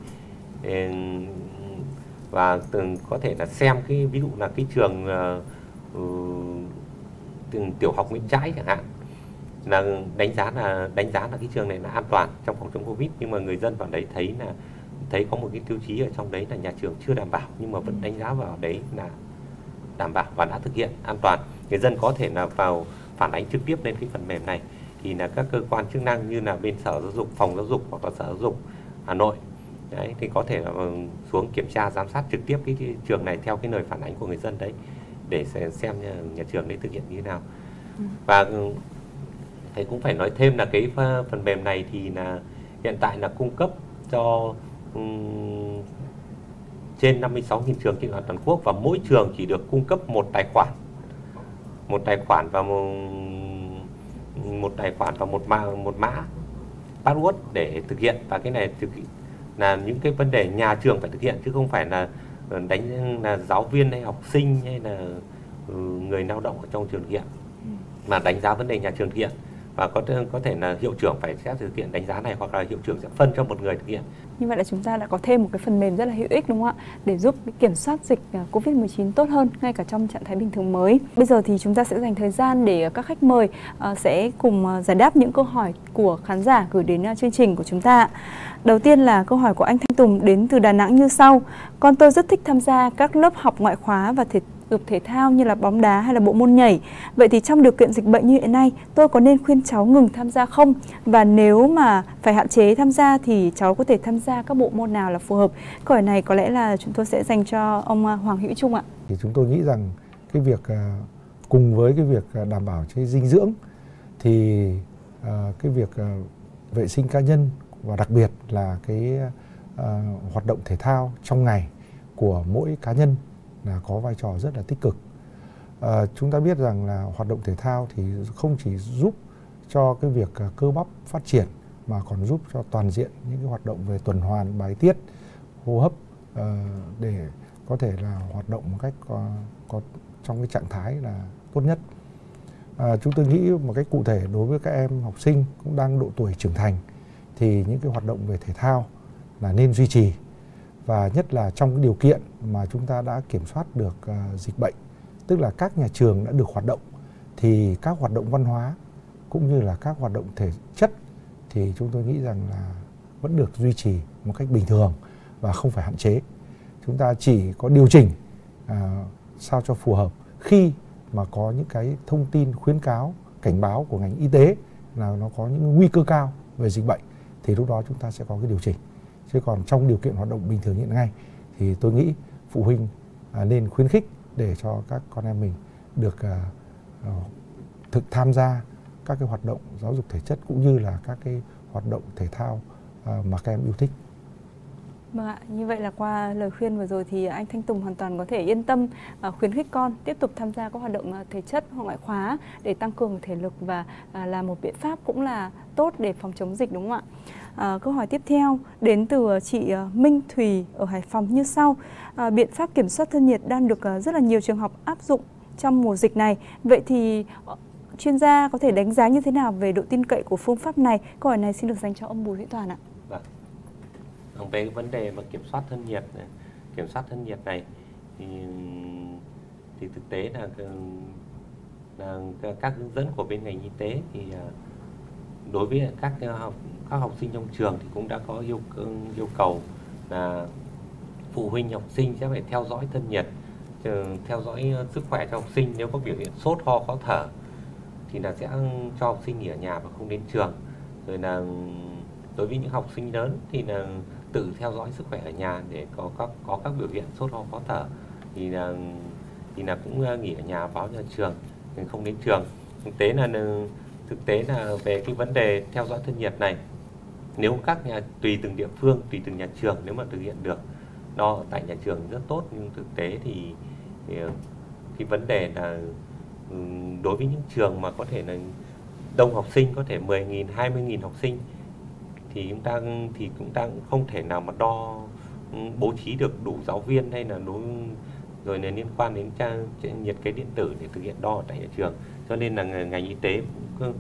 và từng có thể là xem cái ví dụ là cái trường uh, uh, tiểu học Nguyễn Trãi chẳng hạn, là đánh giá là đánh giá là cái trường này là an toàn trong phòng chống Covid, nhưng mà người dân vào đấy thấy là thấy có một cái tiêu chí ở trong đấy là nhà trường chưa đảm bảo, nhưng mà vẫn đánh giá vào đấy là đảm bảo và đã thực hiện an toàn. Người dân có thể là vào phản ánh trực tiếp lên cái phần mềm này, thì là các cơ quan chức năng như là bên Sở Giáo dục, Phòng Giáo dục hoặc là Sở Giáo dục Hà Nội đấy, thì có thể là xuống kiểm tra giám sát trực tiếp cái, cái trường này theo cái lời phản ánh của người dân đấy, để xem nhà, nhà trường đấy thực hiện như thế nào. Ừ. Và thầy cũng phải nói thêm là cái phần mềm này thì là hiện tại là cung cấp cho um, trên năm mươi sáu nghìn trường trên toàn quốc, và mỗi trường chỉ được cung cấp một tài khoản, một tài khoản và một, một tài khoản và một mã một mã password để thực hiện. Và cái này thực là những cái vấn đề nhà trường phải thực hiện, chứ không phải là đánh là giáo viên hay học sinh hay là người lao động ở trong trường thực hiện, mà đánh giá vấn đề nhà trường thực hiện. Và có thể, có thể là hiệu trưởng phải sẽ thực hiện đánh giá này, hoặc là hiệu trưởng sẽ phân cho một người thực hiện. Như vậy là chúng ta đã có thêm một cái phần mềm rất là hữu ích, đúng không ạ? Để giúp kiểm soát dịch Covid mười chín tốt hơn ngay cả trong trạng thái bình thường mới. Bây giờ thì chúng ta sẽ dành thời gian để các khách mời uh, sẽ cùng uh, giải đáp những câu hỏi của khán giả gửi đến uh, chương trình của chúng ta. Đầu tiên là câu hỏi của anh Thanh Tùng đến từ Đà Nẵng như sau. Con tôi rất thích tham gia các lớp học ngoại khóa và thể dục thể thao như là bóng đá hay là bộ môn nhảy. Vậy thì trong điều kiện dịch bệnh như hiện nay, tôi có nên khuyên cháu ngừng tham gia không? Và nếu mà phải hạn chế tham gia thì cháu có thể tham gia các bộ môn nào là phù hợp? Câu hỏi này có lẽ là chúng tôi sẽ dành cho ông Hoàng Hữu Trung ạ. Thì chúng tôi nghĩ rằng cái việc cùng với cái việc đảm bảo cái dinh dưỡng thì cái việc vệ sinh cá nhân và đặc biệt là cái hoạt động thể thao trong ngày của mỗi cá nhân là có vai trò rất là tích cực. À, chúng ta biết rằng là hoạt động thể thao thì không chỉ giúp cho cái việc cơ bắp phát triển mà còn giúp cho toàn diện những cái hoạt động về tuần hoàn, bài tiết, hô hấp uh, để có thể là hoạt động một cách có, có trong cái trạng thái là tốt nhất. À, chúng tôi nghĩ một cách cụ thể đối với các em học sinh cũng đang độ tuổi trưởng thành thì những cái hoạt động về thể thao là nên duy trì. Và nhất là trong cái điều kiện mà chúng ta đã kiểm soát được uh, dịch bệnh, tức là các nhà trường đã được hoạt động, thì các hoạt động văn hóa cũng như là các hoạt động thể chất thì chúng tôi nghĩ rằng là vẫn được duy trì một cách bình thường và không phải hạn chế. Chúng ta chỉ có điều chỉnh uh, sao cho phù hợp khi mà có những cái thông tin khuyến cáo, cảnh báo của ngành y tế là nó có những nguy cơ cao về dịch bệnh, thì lúc đó chúng ta sẽ có cái điều chỉnh. Chứ còn trong điều kiện hoạt động bình thường hiện nay thì tôi nghĩ phụ huynh à, nên khuyến khích để cho các con em mình được à, à, thực tham gia các cái hoạt động giáo dục thể chất cũng như là các cái hoạt động thể thao à, mà các em yêu thích. Vâng ạ, như vậy là qua lời khuyên vừa rồi thì anh Thanh Tùng hoàn toàn có thể yên tâm uh, khuyến khích con tiếp tục tham gia các hoạt động uh, thể chất hoặc ngoại khóa để tăng cường thể lực và uh, là một biện pháp cũng là tốt để phòng chống dịch, đúng không ạ? Uh, câu hỏi tiếp theo đến từ chị uh, Minh Thùy ở Hải Phòng như sau. Uh, biện pháp kiểm soát thân nhiệt đang được uh, rất là nhiều trường học áp dụng trong mùa dịch này. Vậy thì uh, chuyên gia có thể đánh giá như thế nào về độ tin cậy của phương pháp này? Câu hỏi này xin được dành cho ông Bùi Hữu Toàn ạ. Vâng. Về cái vấn đề mà kiểm soát thân nhiệt này, kiểm soát thân nhiệt này thì, thì thực tế là, là các hướng dẫn của bên ngành y tế thì đối với các học các học sinh trong trường thì cũng đã có yêu yêu cầu là phụ huynh học sinh sẽ phải theo dõi thân nhiệt, theo dõi sức khỏe cho học sinh. Nếu có biểu hiện sốt, ho, khó thở thì là sẽ cho học sinh nghỉ ở nhà và không đến trường. Rồi là đối với những học sinh lớn thì là tự theo dõi sức khỏe ở nhà để có các có các biểu hiện sốt, ho, khó thở thì là thì là cũng nghỉ ở nhà, báo nhà trường không đến trường. Thực tế là thực tế là về cái vấn đề theo dõi thân nhiệt này, nếu các nhà tùy từng địa phương, tùy từng nhà trường, nếu mà thực hiện được đo tại nhà trường rất tốt, nhưng thực tế thì, thì cái vấn đề là đối với những trường mà có thể là đông học sinh, có thể mười nghìn, hai mươi nghìn học sinh thì chúng ta thì cũng ta không thể nào mà đo bố trí được đủ giáo viên hay là đủ rồi là liên quan đến trang nhiệt kế điện tử để thực hiện đo tại nhà trường. Cho nên là ngành y tế cũng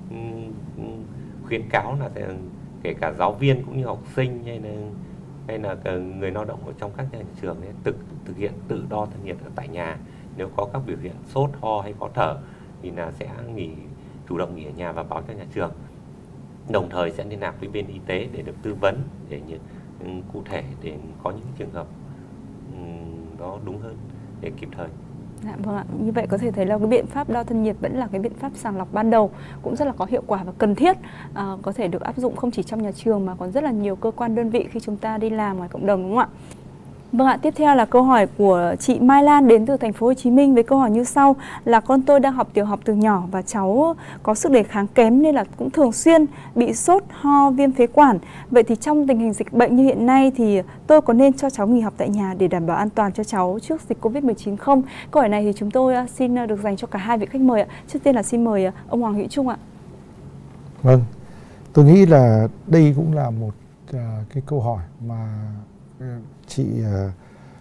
khuyến cáo là kể cả giáo viên cũng như học sinh hay là hay là người lao động ở trong các nhà trường ấy, tự thực hiện tự đo thân nhiệt ở tại nhà. Nếu có các biểu hiện sốt, ho hay khó thở thì là sẽ nghỉ chủ động nghỉ ở nhà và báo cho nhà trường. Đồng thời sẽ liên lạc với bên y tế để được tư vấn để những cụ thể để có những trường hợp đó đúng hơn để kịp thời. Dạ, vâng ạ. Như vậy có thể thấy là cái biện pháp đo thân nhiệt vẫn là cái biện pháp sàng lọc ban đầu, cũng rất là có hiệu quả và cần thiết, à, có thể được áp dụng không chỉ trong nhà trường mà còn rất là nhiều cơ quan đơn vị khi chúng ta đi làm ngoài cộng đồng, đúng không ạ? Vâng ạ, tiếp theo là câu hỏi của chị Mai Lan đến từ thành phố Hồ Chí Minh với câu hỏi như sau là con tôi đang học tiểu học từ nhỏ và cháu có sức đề kháng kém nên là cũng thường xuyên bị sốt, ho, viêm phế quản. Vậy thì trong tình hình dịch bệnh như hiện nay thì tôi có nên cho cháu nghỉ học tại nhà để đảm bảo an toàn cho cháu trước dịch Covid mười chín không? Câu hỏi này thì chúng tôi xin được dành cho cả hai vị khách mời ạ. Trước tiên là xin mời ông Hoàng Hữu Trung ạ. Vâng, tôi nghĩ là đây cũng là một uh, cái câu hỏi mà chị uh,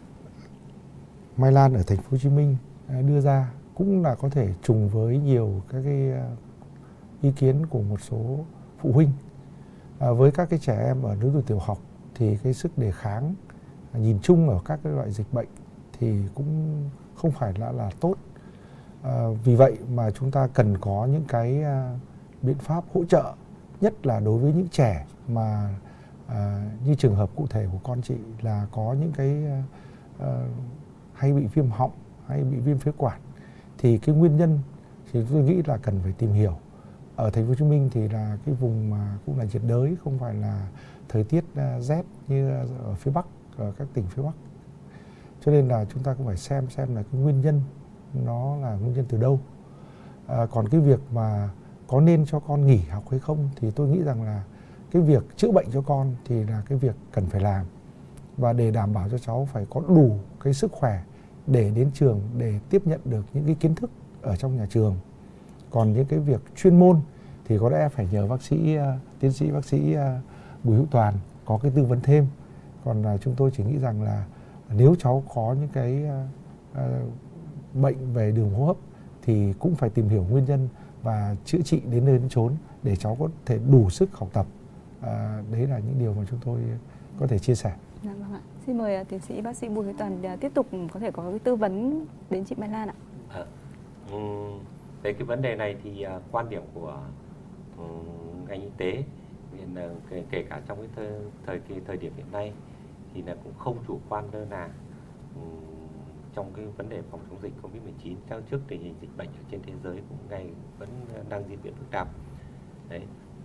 Mai Lan ở thành phố Hồ Chí Minh uh, đưa ra cũng là có thể trùng với nhiều các cái uh, ý kiến của một số phụ huynh. Uh, với các cái trẻ em ở lứa tuổi tiểu học thì cái sức đề kháng uh, nhìn chung ở các cái loại dịch bệnh thì cũng không phải là là tốt. Uh, vì vậy mà chúng ta cần có những cái uh, biện pháp hỗ trợ, nhất là đối với những trẻ mà À, như trường hợp cụ thể của con chị là có những cái uh, hay bị viêm họng hay bị viêm phế quản, thì cái nguyên nhân thì tôi nghĩ là cần phải tìm hiểu. Ở thành phố Hồ Chí Minh thì là cái vùng mà cũng là nhiệt đới, không phải là thời tiết uh, rét như ở phía Bắc, ở các tỉnh phía Bắc, cho nên là chúng ta cũng phải xem xem là cái nguyên nhân nó là nguyên nhân từ đâu. À, còn cái việc mà có nên cho con nghỉ học hay không thì tôi nghĩ rằng là cái việc chữa bệnh cho con thì là cái việc cần phải làm, và để đảm bảo cho cháu phải có đủ cái sức khỏe để đến trường để tiếp nhận được những cái kiến thức ở trong nhà trường. Còn những cái việc chuyên môn thì có lẽ phải nhờ bác sĩ uh, tiến sĩ bác sĩ uh, Bùi Hữu Toàn có cái tư vấn thêm. Còn uh, chúng tôi chỉ nghĩ rằng là nếu cháu có những cái uh, uh, bệnh về đường hô hấp thì cũng phải tìm hiểu nguyên nhân và chữa trị đến nơi đến chốn để cháu có thể đủ sức học tập. À, đấy là những điều mà chúng tôi có thể chia sẻ. Dạ, vâng ạ. Xin mời uh, tiến sĩ bác sĩ Bùi Hữu Toàn uh, tiếp tục có thể có cái tư vấn đến chị Mai Lan ạ. À, um, về cái vấn đề này thì uh, quan điểm của um, ngành y tế nên, uh, kể, kể cả trong cái thời, thời kỳ thời điểm hiện nay thì là cũng không chủ quan lơ là um, trong cái vấn đề phòng chống dịch Covid mười chín. Theo trước tình hình dịch bệnh ở trên thế giới cũng ngày vẫn đang diễn biến phức tạp. Đấy.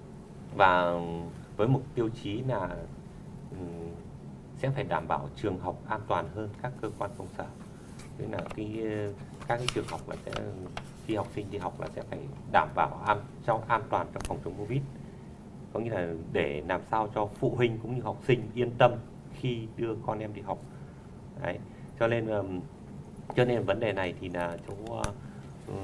Và với một tiêu chí là um, sẽ phải đảm bảo trường học an toàn hơn các cơ quan công sở. Tức là cái các cái trường học là sẽ khi học sinh đi học là sẽ phải đảm bảo an cho an toàn trong phòng chống Covid. Có nghĩa là để làm sao cho phụ huynh cũng như học sinh yên tâm khi đưa con em đi học. Đấy. Cho nên um, cho nên vấn đề này thì là chú um,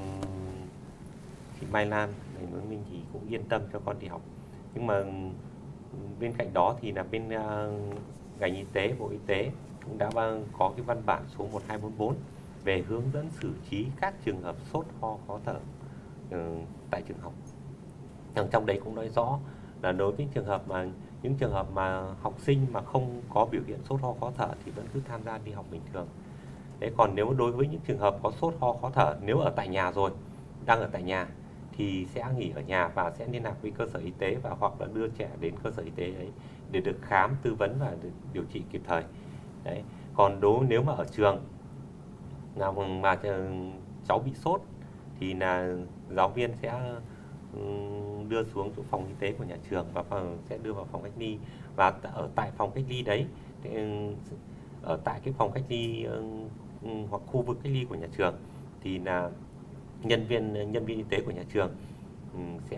chị Mai Lan, Nguyễn Minh thì cũng yên tâm cho con đi học. Nhưng mà bên cạnh đó thì là bên uh, ngành y tế, Bộ Y tế cũng đã có cái văn bản số một hai bốn bốn về hướng dẫn xử trí các trường hợp sốt, ho, khó thở uh, tại trường học. Trong đấy cũng nói rõ là đối với trường hợp mà những trường hợp mà học sinh mà không có biểu hiện sốt, ho, khó thở thì vẫn cứ tham gia đi học bình thường. Thế còn nếu đối với những trường hợp có sốt, ho, khó thở, nếu ở tại nhà rồi, đang ở tại nhà thì sẽ nghỉ ở nhà và sẽ liên lạc với cơ sở y tế và hoặc là đưa trẻ đến cơ sở y tế đấy để được khám, tư vấn và được điều trị kịp thời. Đấy. Còn đối nếu mà ở trường nào mà cháu bị sốt thì là giáo viên sẽ đưa xuống chỗ phòng y tế của nhà trường và sẽ đưa vào phòng cách ly, và ở tại phòng cách ly đấy, ở tại cái phòng cách ly hoặc khu vực cách ly của nhà trường thì là nhân viên nhân viên y tế của nhà trường sẽ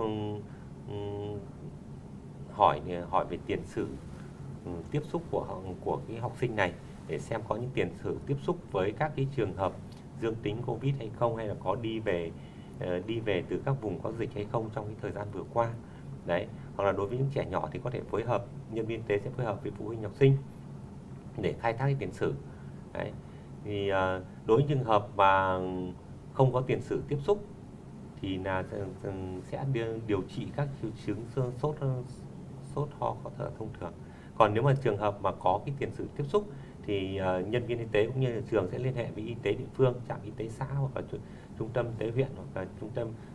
hỏi hỏi về tiền sử tiếp xúc của của cái học sinh này để xem có những tiền sử tiếp xúc với các cái trường hợp dương tính Covid hay không, hay là có đi về đi về từ các vùng có dịch hay không trong cái thời gian vừa qua. Đấy, hoặc là đối với những trẻ nhỏ thì có thể phối hợp, nhân viên y tế sẽ phối hợp với phụ huynh học sinh để khai thác cái tiền sử. Đấy. Thì đối với trường hợp mà không có tiền sử tiếp xúc thì là sẽ điều trị các triệu chứng sốt sốt ho khó thở thông thường. Còn nếu mà trường hợp mà có cái tiền sử tiếp xúc thì uh, nhân viên y tế cũng như là trường sẽ liên hệ với y tế địa phương, trạm y tế xã hoặc là trung tâm y tế huyện hoặc là trung tâm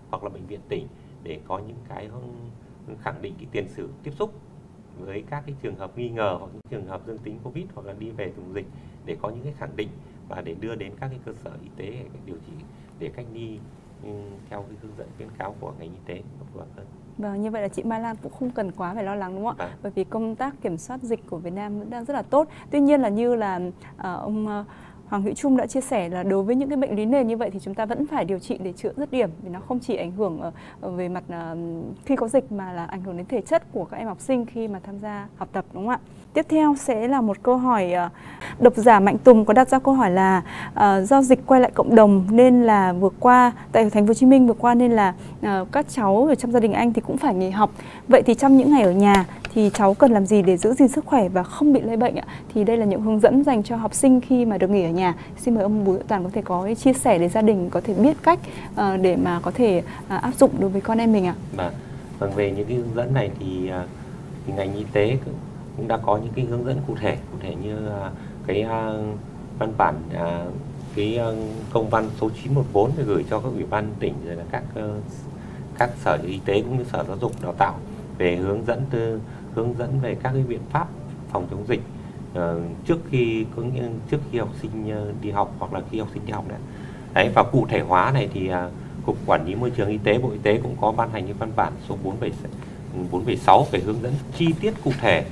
hoặc là bệnh viện tỉnh để có những cái khẳng định cái tiền sử tiếp xúc với các cái trường hợp nghi ngờ hoặc những trường hợp dương tính Covid hoặc là đi về vùng dịch, để có những cái khẳng định và để đưa đến các cái cơ sở y tế để điều trị, để cách ly theo cái hướng dẫn khuyến cáo của ngành y tế phù hợp hơn. Vâng, như vậy là chị Mai Lan cũng không cần quá phải lo lắng đúng không ạ? Vâng. Bởi vì công tác kiểm soát dịch của Việt Nam vẫn đang rất là tốt. Tuy nhiên là như là uh, ông uh, Hoàng Hữu Trung đã chia sẻ là đối với những cái bệnh lý nền như vậy thì chúng ta vẫn phải điều trị để chữa dứt điểm, vì nó không chỉ ảnh hưởng ở, ở về mặt uh, khi có dịch mà là ảnh hưởng đến thể chất của các em học sinh khi mà tham gia học tập, đúng không ạ? Tiếp theo sẽ là một câu hỏi, uh, độc giả Mạnh Tùng có đặt ra câu hỏi là uh, do dịch quay lại cộng đồng nên là vừa qua tại thành phố Hồ Chí Minh vừa qua nên là uh, các cháu ở trong gia đình anh thì cũng phải nghỉ học. Vậy thì trong những ngày ở nhà thì cháu cần làm gì để giữ gìn sức khỏe và không bị lây bệnh ạ? Thì đây là những hướng dẫn dành cho học sinh khi mà được nghỉ ở nhà. Xin mời ông Bùi Hữu Toàn có thể có chia sẻ để gia đình có thể biết cách uh, để mà có thể uh, áp dụng đối với con em mình ạ. Vâng, vâng, về những cái hướng dẫn này thì, uh, thì ngành y tế cũng, cũng đã có những cái hướng dẫn cụ thể, cụ thể như uh, cái uh, văn bản, uh, cái uh, công văn số chín một bốn để gửi cho các ủy ban tỉnh, rồi là các uh, các sở y tế cũng như sở giáo dục đào tạo về hướng dẫn từ hướng dẫn về các cái biện pháp phòng chống dịch uh, trước khi có trước khi học sinh uh, đi học hoặc là khi học sinh đi học đấy. Đấy, và cụ thể hóa này thì uh, Cục Quản lý Môi trường Y tế, Bộ Y tế cũng có ban hành cái văn bản số bốn bảy sáu về hướng dẫn chi tiết cụ thể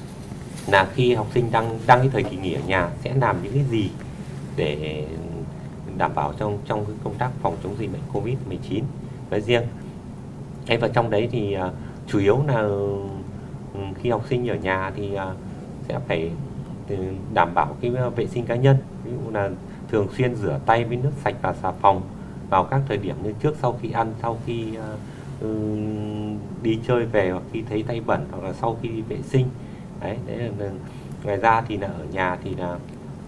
là khi học sinh đang đang cái thời kỳ nghỉ ở nhà sẽ làm những cái gì để đảm bảo trong trong cái công tác phòng chống dịch bệnh Covid mười chín nói riêng. Đấy, và trong đấy thì uh, chủ yếu là uh, khi học sinh ở nhà thì uh, sẽ phải uh, đảm bảo cái uh, vệ sinh cá nhân, ví dụ là thường xuyên rửa tay với nước sạch và xà phòng vào các thời điểm như trước sau khi ăn, sau khi uh, uh, đi chơi về, hoặc khi thấy tay bẩn, hoặc là sau khi đi vệ sinh. Đấy, đấy là, ngoài ra thì là ở nhà thì là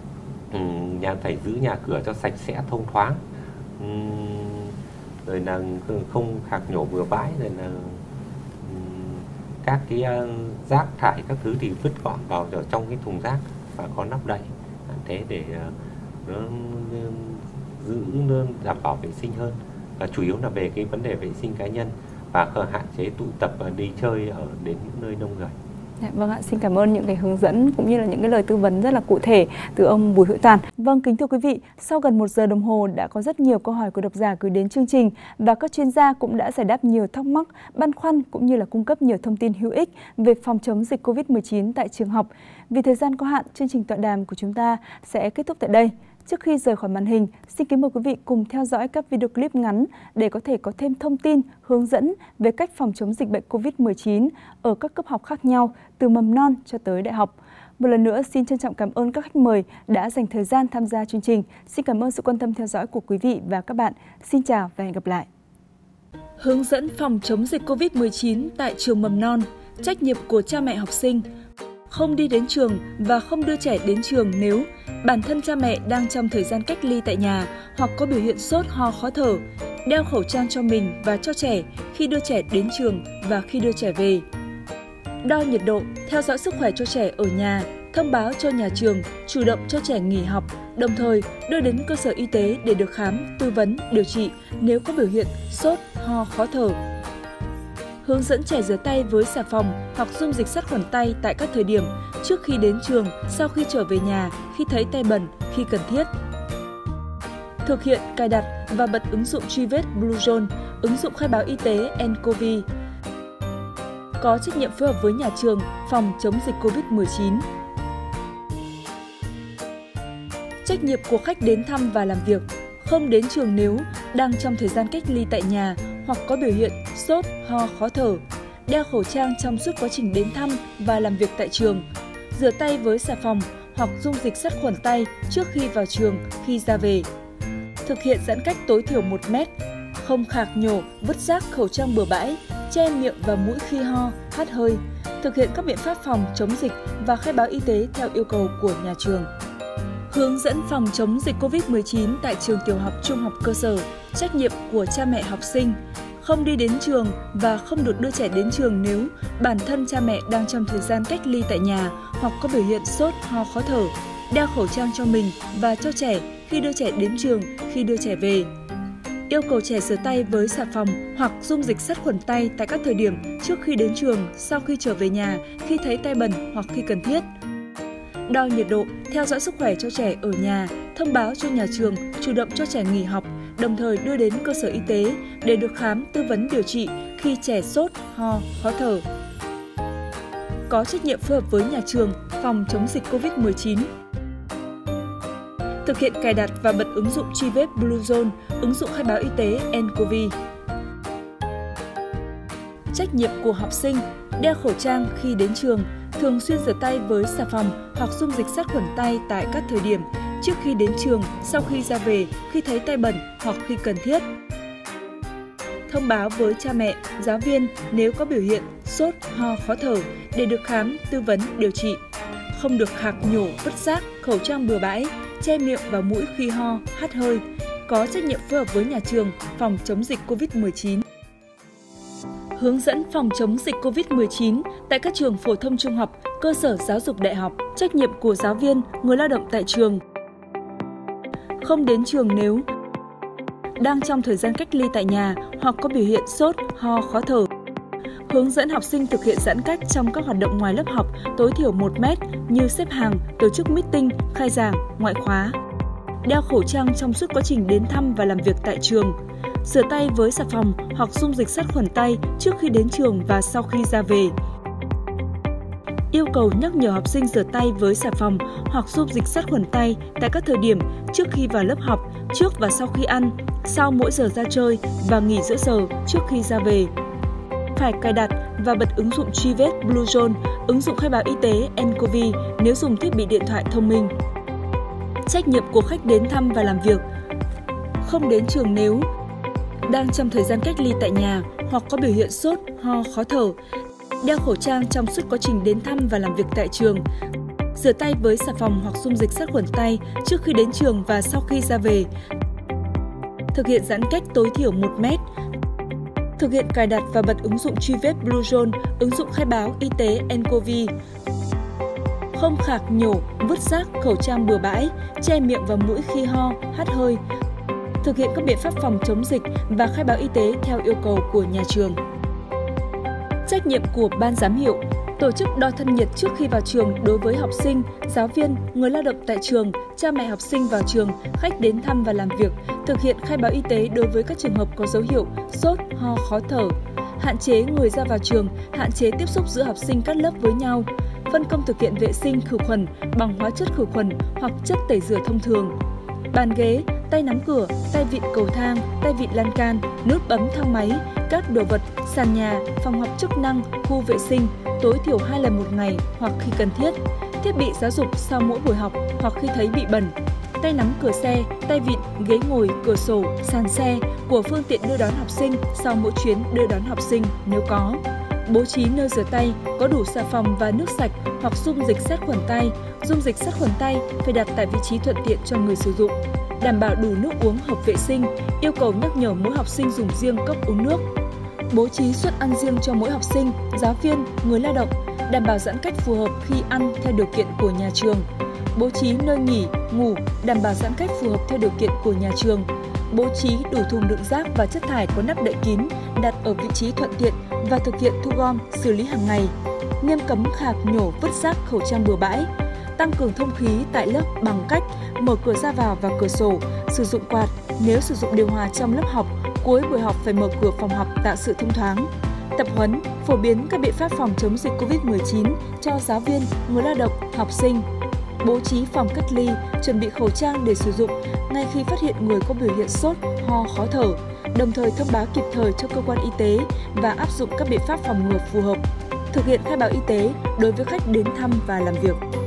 um, nhà phải giữ nhà cửa cho sạch sẽ, thông thoáng, um, rồi là không khạc nhổ bừa bãi, rồi là um, các cái uh, rác thải các thứ thì vứt gọn vào ở trong cái thùng rác và có nắp đậy, thế để uh, nó uh, giữ đảm bảo vệ sinh hơn. Và chủ yếu là về cái vấn đề vệ sinh cá nhân và hạn chế tụ tập đi chơi ở đến những nơi đông người. Vâng ạ, xin cảm ơn những cái hướng dẫn cũng như là những cái lời tư vấn rất là cụ thể từ ông Bùi Hữu Toàn. Vâng, kính thưa quý vị, sau gần một giờ đồng hồ đã có rất nhiều câu hỏi của độc giả gửi đến chương trình và các chuyên gia cũng đã giải đáp nhiều thắc mắc, băn khoăn cũng như là cung cấp nhiều thông tin hữu ích về phòng chống dịch Covid mười chín tại trường học. Vì thời gian có hạn, chương trình tọa đàm của chúng ta sẽ kết thúc tại đây. Trước khi rời khỏi màn hình, xin kính mời quý vị cùng theo dõi các video clip ngắn để có thể có thêm thông tin, hướng dẫn về cách phòng chống dịch bệnh Covid mười chín ở các cấp học khác nhau, từ mầm non cho tới đại học. Một lần nữa, xin trân trọng cảm ơn các khách mời đã dành thời gian tham gia chương trình. Xin cảm ơn sự quan tâm theo dõi của quý vị và các bạn. Xin chào và hẹn gặp lại. Hướng dẫn phòng chống dịch Covid mười chín tại trường mầm non, trách nhiệm của cha mẹ học sinh. Không đi đến trường và không đưa trẻ đến trường nếu bản thân cha mẹ đang trong thời gian cách ly tại nhà hoặc có biểu hiện sốt, ho, khó thở. Đeo khẩu trang cho mình và cho trẻ khi đưa trẻ đến trường và khi đưa trẻ về. Đo nhiệt độ, theo dõi sức khỏe cho trẻ ở nhà, thông báo cho nhà trường, chủ động cho trẻ nghỉ học, đồng thời đưa đến cơ sở y tế để được khám, tư vấn, điều trị nếu có biểu hiện sốt, ho, khó thở. Hướng dẫn trẻ rửa tay với xà phòng hoặc dung dịch sát khuẩn tay tại các thời điểm trước khi đến trường, sau khi trở về nhà, khi thấy tay bẩn, khi cần thiết. Thực hiện cài đặt và bật ứng dụng truy vết Bluezone, ứng dụng khai báo y tế en covid. Có trách nhiệm phối hợp với nhà trường phòng chống dịch Covid mười chín. Trách nhiệm của khách đến thăm và làm việc. Không đến trường nếu đang trong thời gian cách ly tại nhà hoặc có biểu hiện sốt, ho, khó thở. Đeo khẩu trang trong suốt quá trình đến thăm và làm việc tại trường. Rửa tay với xà phòng hoặc dung dịch sát khuẩn tay trước khi vào trường, khi ra về. Thực hiện giãn cách tối thiểu một mét. Không khạc nhổ, vứt rác, khẩu trang bừa bãi, che miệng và mũi khi ho, hắt hơi. Thực hiện các biện pháp phòng chống dịch và khai báo y tế theo yêu cầu của nhà trường. Hướng dẫn phòng chống dịch Covid mười chín tại trường tiểu học, trung học cơ sở, trách nhiệm của cha mẹ học sinh. Không đi đến trường và không được đưa trẻ đến trường nếu bản thân cha mẹ đang trong thời gian cách ly tại nhà hoặc có biểu hiện sốt, ho, khó thở. Đeo khẩu trang cho mình và cho trẻ khi đưa trẻ đến trường, khi đưa trẻ về. Yêu cầu trẻ rửa tay với xà phòng hoặc dung dịch sát khuẩn tay tại các thời điểm trước khi đến trường, sau khi trở về nhà, khi thấy tay bẩn hoặc khi cần thiết. Đo nhiệt độ, theo dõi sức khỏe cho trẻ ở nhà, thông báo cho nhà trường chủ động cho trẻ nghỉ học, đồng thời đưa đến cơ sở y tế để được khám, tư vấn điều trị khi trẻ sốt, ho, khó thở. Có trách nhiệm phối hợp với nhà trường phòng chống dịch covid mười chín. Thực hiện cài đặt và bật ứng dụng truy vết Bluezone, ứng dụng khai báo y tế en covid. Trách nhiệm của học sinh: đeo khẩu trang khi đến trường, thường xuyên rửa tay với xà phòng hoặc dung dịch sát khuẩn tay tại các thời điểm trước khi đến trường, sau khi ra về, khi thấy tay bẩn hoặc khi cần thiết. Thông báo với cha mẹ, giáo viên nếu có biểu hiện sốt, ho, khó thở để được khám, tư vấn, điều trị. Không được khạc nhổ, vứt rác, khẩu trang bừa bãi, che miệng và mũi khi ho, hắt hơi. Có trách nhiệm phối hợp với nhà trường phòng chống dịch covid mười chín. Hướng dẫn phòng chống dịch covid mười chín tại các trường phổ thông trung học, cơ sở giáo dục đại học. Trách nhiệm của giáo viên, người lao động tại trường. Không đến trường nếu đang trong thời gian cách ly tại nhà hoặc có biểu hiện sốt, ho, khó thở. Hướng dẫn học sinh thực hiện giãn cách trong các hoạt động ngoài lớp học tối thiểu một mét như xếp hàng, tổ chức meeting, khai giảng, ngoại khóa. Đeo khẩu trang trong suốt quá trình đến thăm và làm việc tại trường. Rửa tay với xà phòng hoặc dung dịch sát khuẩn tay trước khi đến trường và sau khi ra về. Yêu cầu nhắc nhở học sinh rửa tay với xà phòng hoặc dung dịch sát khuẩn tay tại các thời điểm trước khi vào lớp học, trước và sau khi ăn, sau mỗi giờ ra chơi và nghỉ giữa giờ trước khi ra về. Phải cài đặt và bật ứng dụng truy vết Bluezone, ứng dụng khai báo y tế en covid nếu dùng thiết bị điện thoại thông minh. Trách nhiệm của khách đến thăm và làm việc. Không đến trường nếu đang trong thời gian cách ly tại nhà hoặc có biểu hiện sốt, ho, khó thở. Đeo khẩu trang trong suốt quá trình đến thăm và làm việc tại trường. Rửa tay với xà phòng hoặc dung dịch sát khuẩn tay trước khi đến trường và sau khi ra về. Thực hiện giãn cách tối thiểu một mét. Thực hiện cài đặt và bật ứng dụng truy vết Bluezone, ứng dụng khai báo y tế en covid. Không khạc nhổ, vứt rác, khẩu trang bừa bãi, che miệng và mũi khi ho, hắt hơi. Thực hiện các biện pháp phòng chống dịch và khai báo y tế theo yêu cầu của nhà trường. Trách nhiệm của ban giám hiệu: tổ chức đo thân nhiệt trước khi vào trường đối với học sinh, giáo viên, người lao động tại trường, cha mẹ học sinh vào trường, khách đến thăm và làm việc, thực hiện khai báo y tế đối với các trường hợp có dấu hiệu sốt, ho, khó thở, hạn chế người ra vào trường, hạn chế tiếp xúc giữa học sinh các lớp với nhau, phân công thực hiện vệ sinh khử khuẩn bằng hóa chất khử khuẩn hoặc chất tẩy rửa thông thường. Bàn ghế, tay nắm cửa, tay vịn cầu thang, tay vịn lan can, nút bấm thang máy, các đồ vật, sàn nhà, phòng học chức năng, khu vệ sinh tối thiểu hai lần một ngày hoặc khi cần thiết. Thiết bị giáo dục sau mỗi buổi học hoặc khi thấy bị bẩn. Tay nắm cửa xe, tay vịn, ghế ngồi, cửa sổ, sàn xe của phương tiện đưa đón học sinh sau mỗi chuyến đưa đón học sinh nếu có. Bố trí nơi rửa tay có đủ xà phòng và nước sạch hoặc dung dịch sát khuẩn tay. Dung dịch sát khuẩn tay phải đặt tại vị trí thuận tiện cho người sử dụng. Đảm bảo đủ nước uống hợp vệ sinh, yêu cầu nhắc nhở mỗi học sinh dùng riêng cốc uống nước. Bố trí suất ăn riêng cho mỗi học sinh, giáo viên, người lao động, đảm bảo giãn cách phù hợp khi ăn theo điều kiện của nhà trường. Bố trí nơi nghỉ, ngủ, đảm bảo giãn cách phù hợp theo điều kiện của nhà trường. Bố trí đủ thùng đựng rác và chất thải có nắp đậy kín, đặt ở vị trí thuận tiện và thực hiện thu gom, xử lý hàng ngày. Nghiêm cấm khạc nhổ, vứt rác, khẩu trang bừa bãi. Tăng cường thông khí tại lớp bằng cách mở cửa ra vào và cửa sổ, sử dụng quạt. Nếu sử dụng điều hòa trong lớp học, cuối buổi học phải mở cửa phòng học tạo sự thông thoáng. Tập huấn, phổ biến các biện pháp phòng chống dịch covid mười chín cho giáo viên, người lao động, học sinh. Bố trí phòng cách ly, chuẩn bị khẩu trang để sử dụng ngay khi phát hiện người có biểu hiện sốt, ho, khó thở, đồng thời thông báo kịp thời cho cơ quan y tế và áp dụng các biện pháp phòng ngừa phù hợp. Thực hiện khai báo y tế đối với khách đến thăm và làm việc.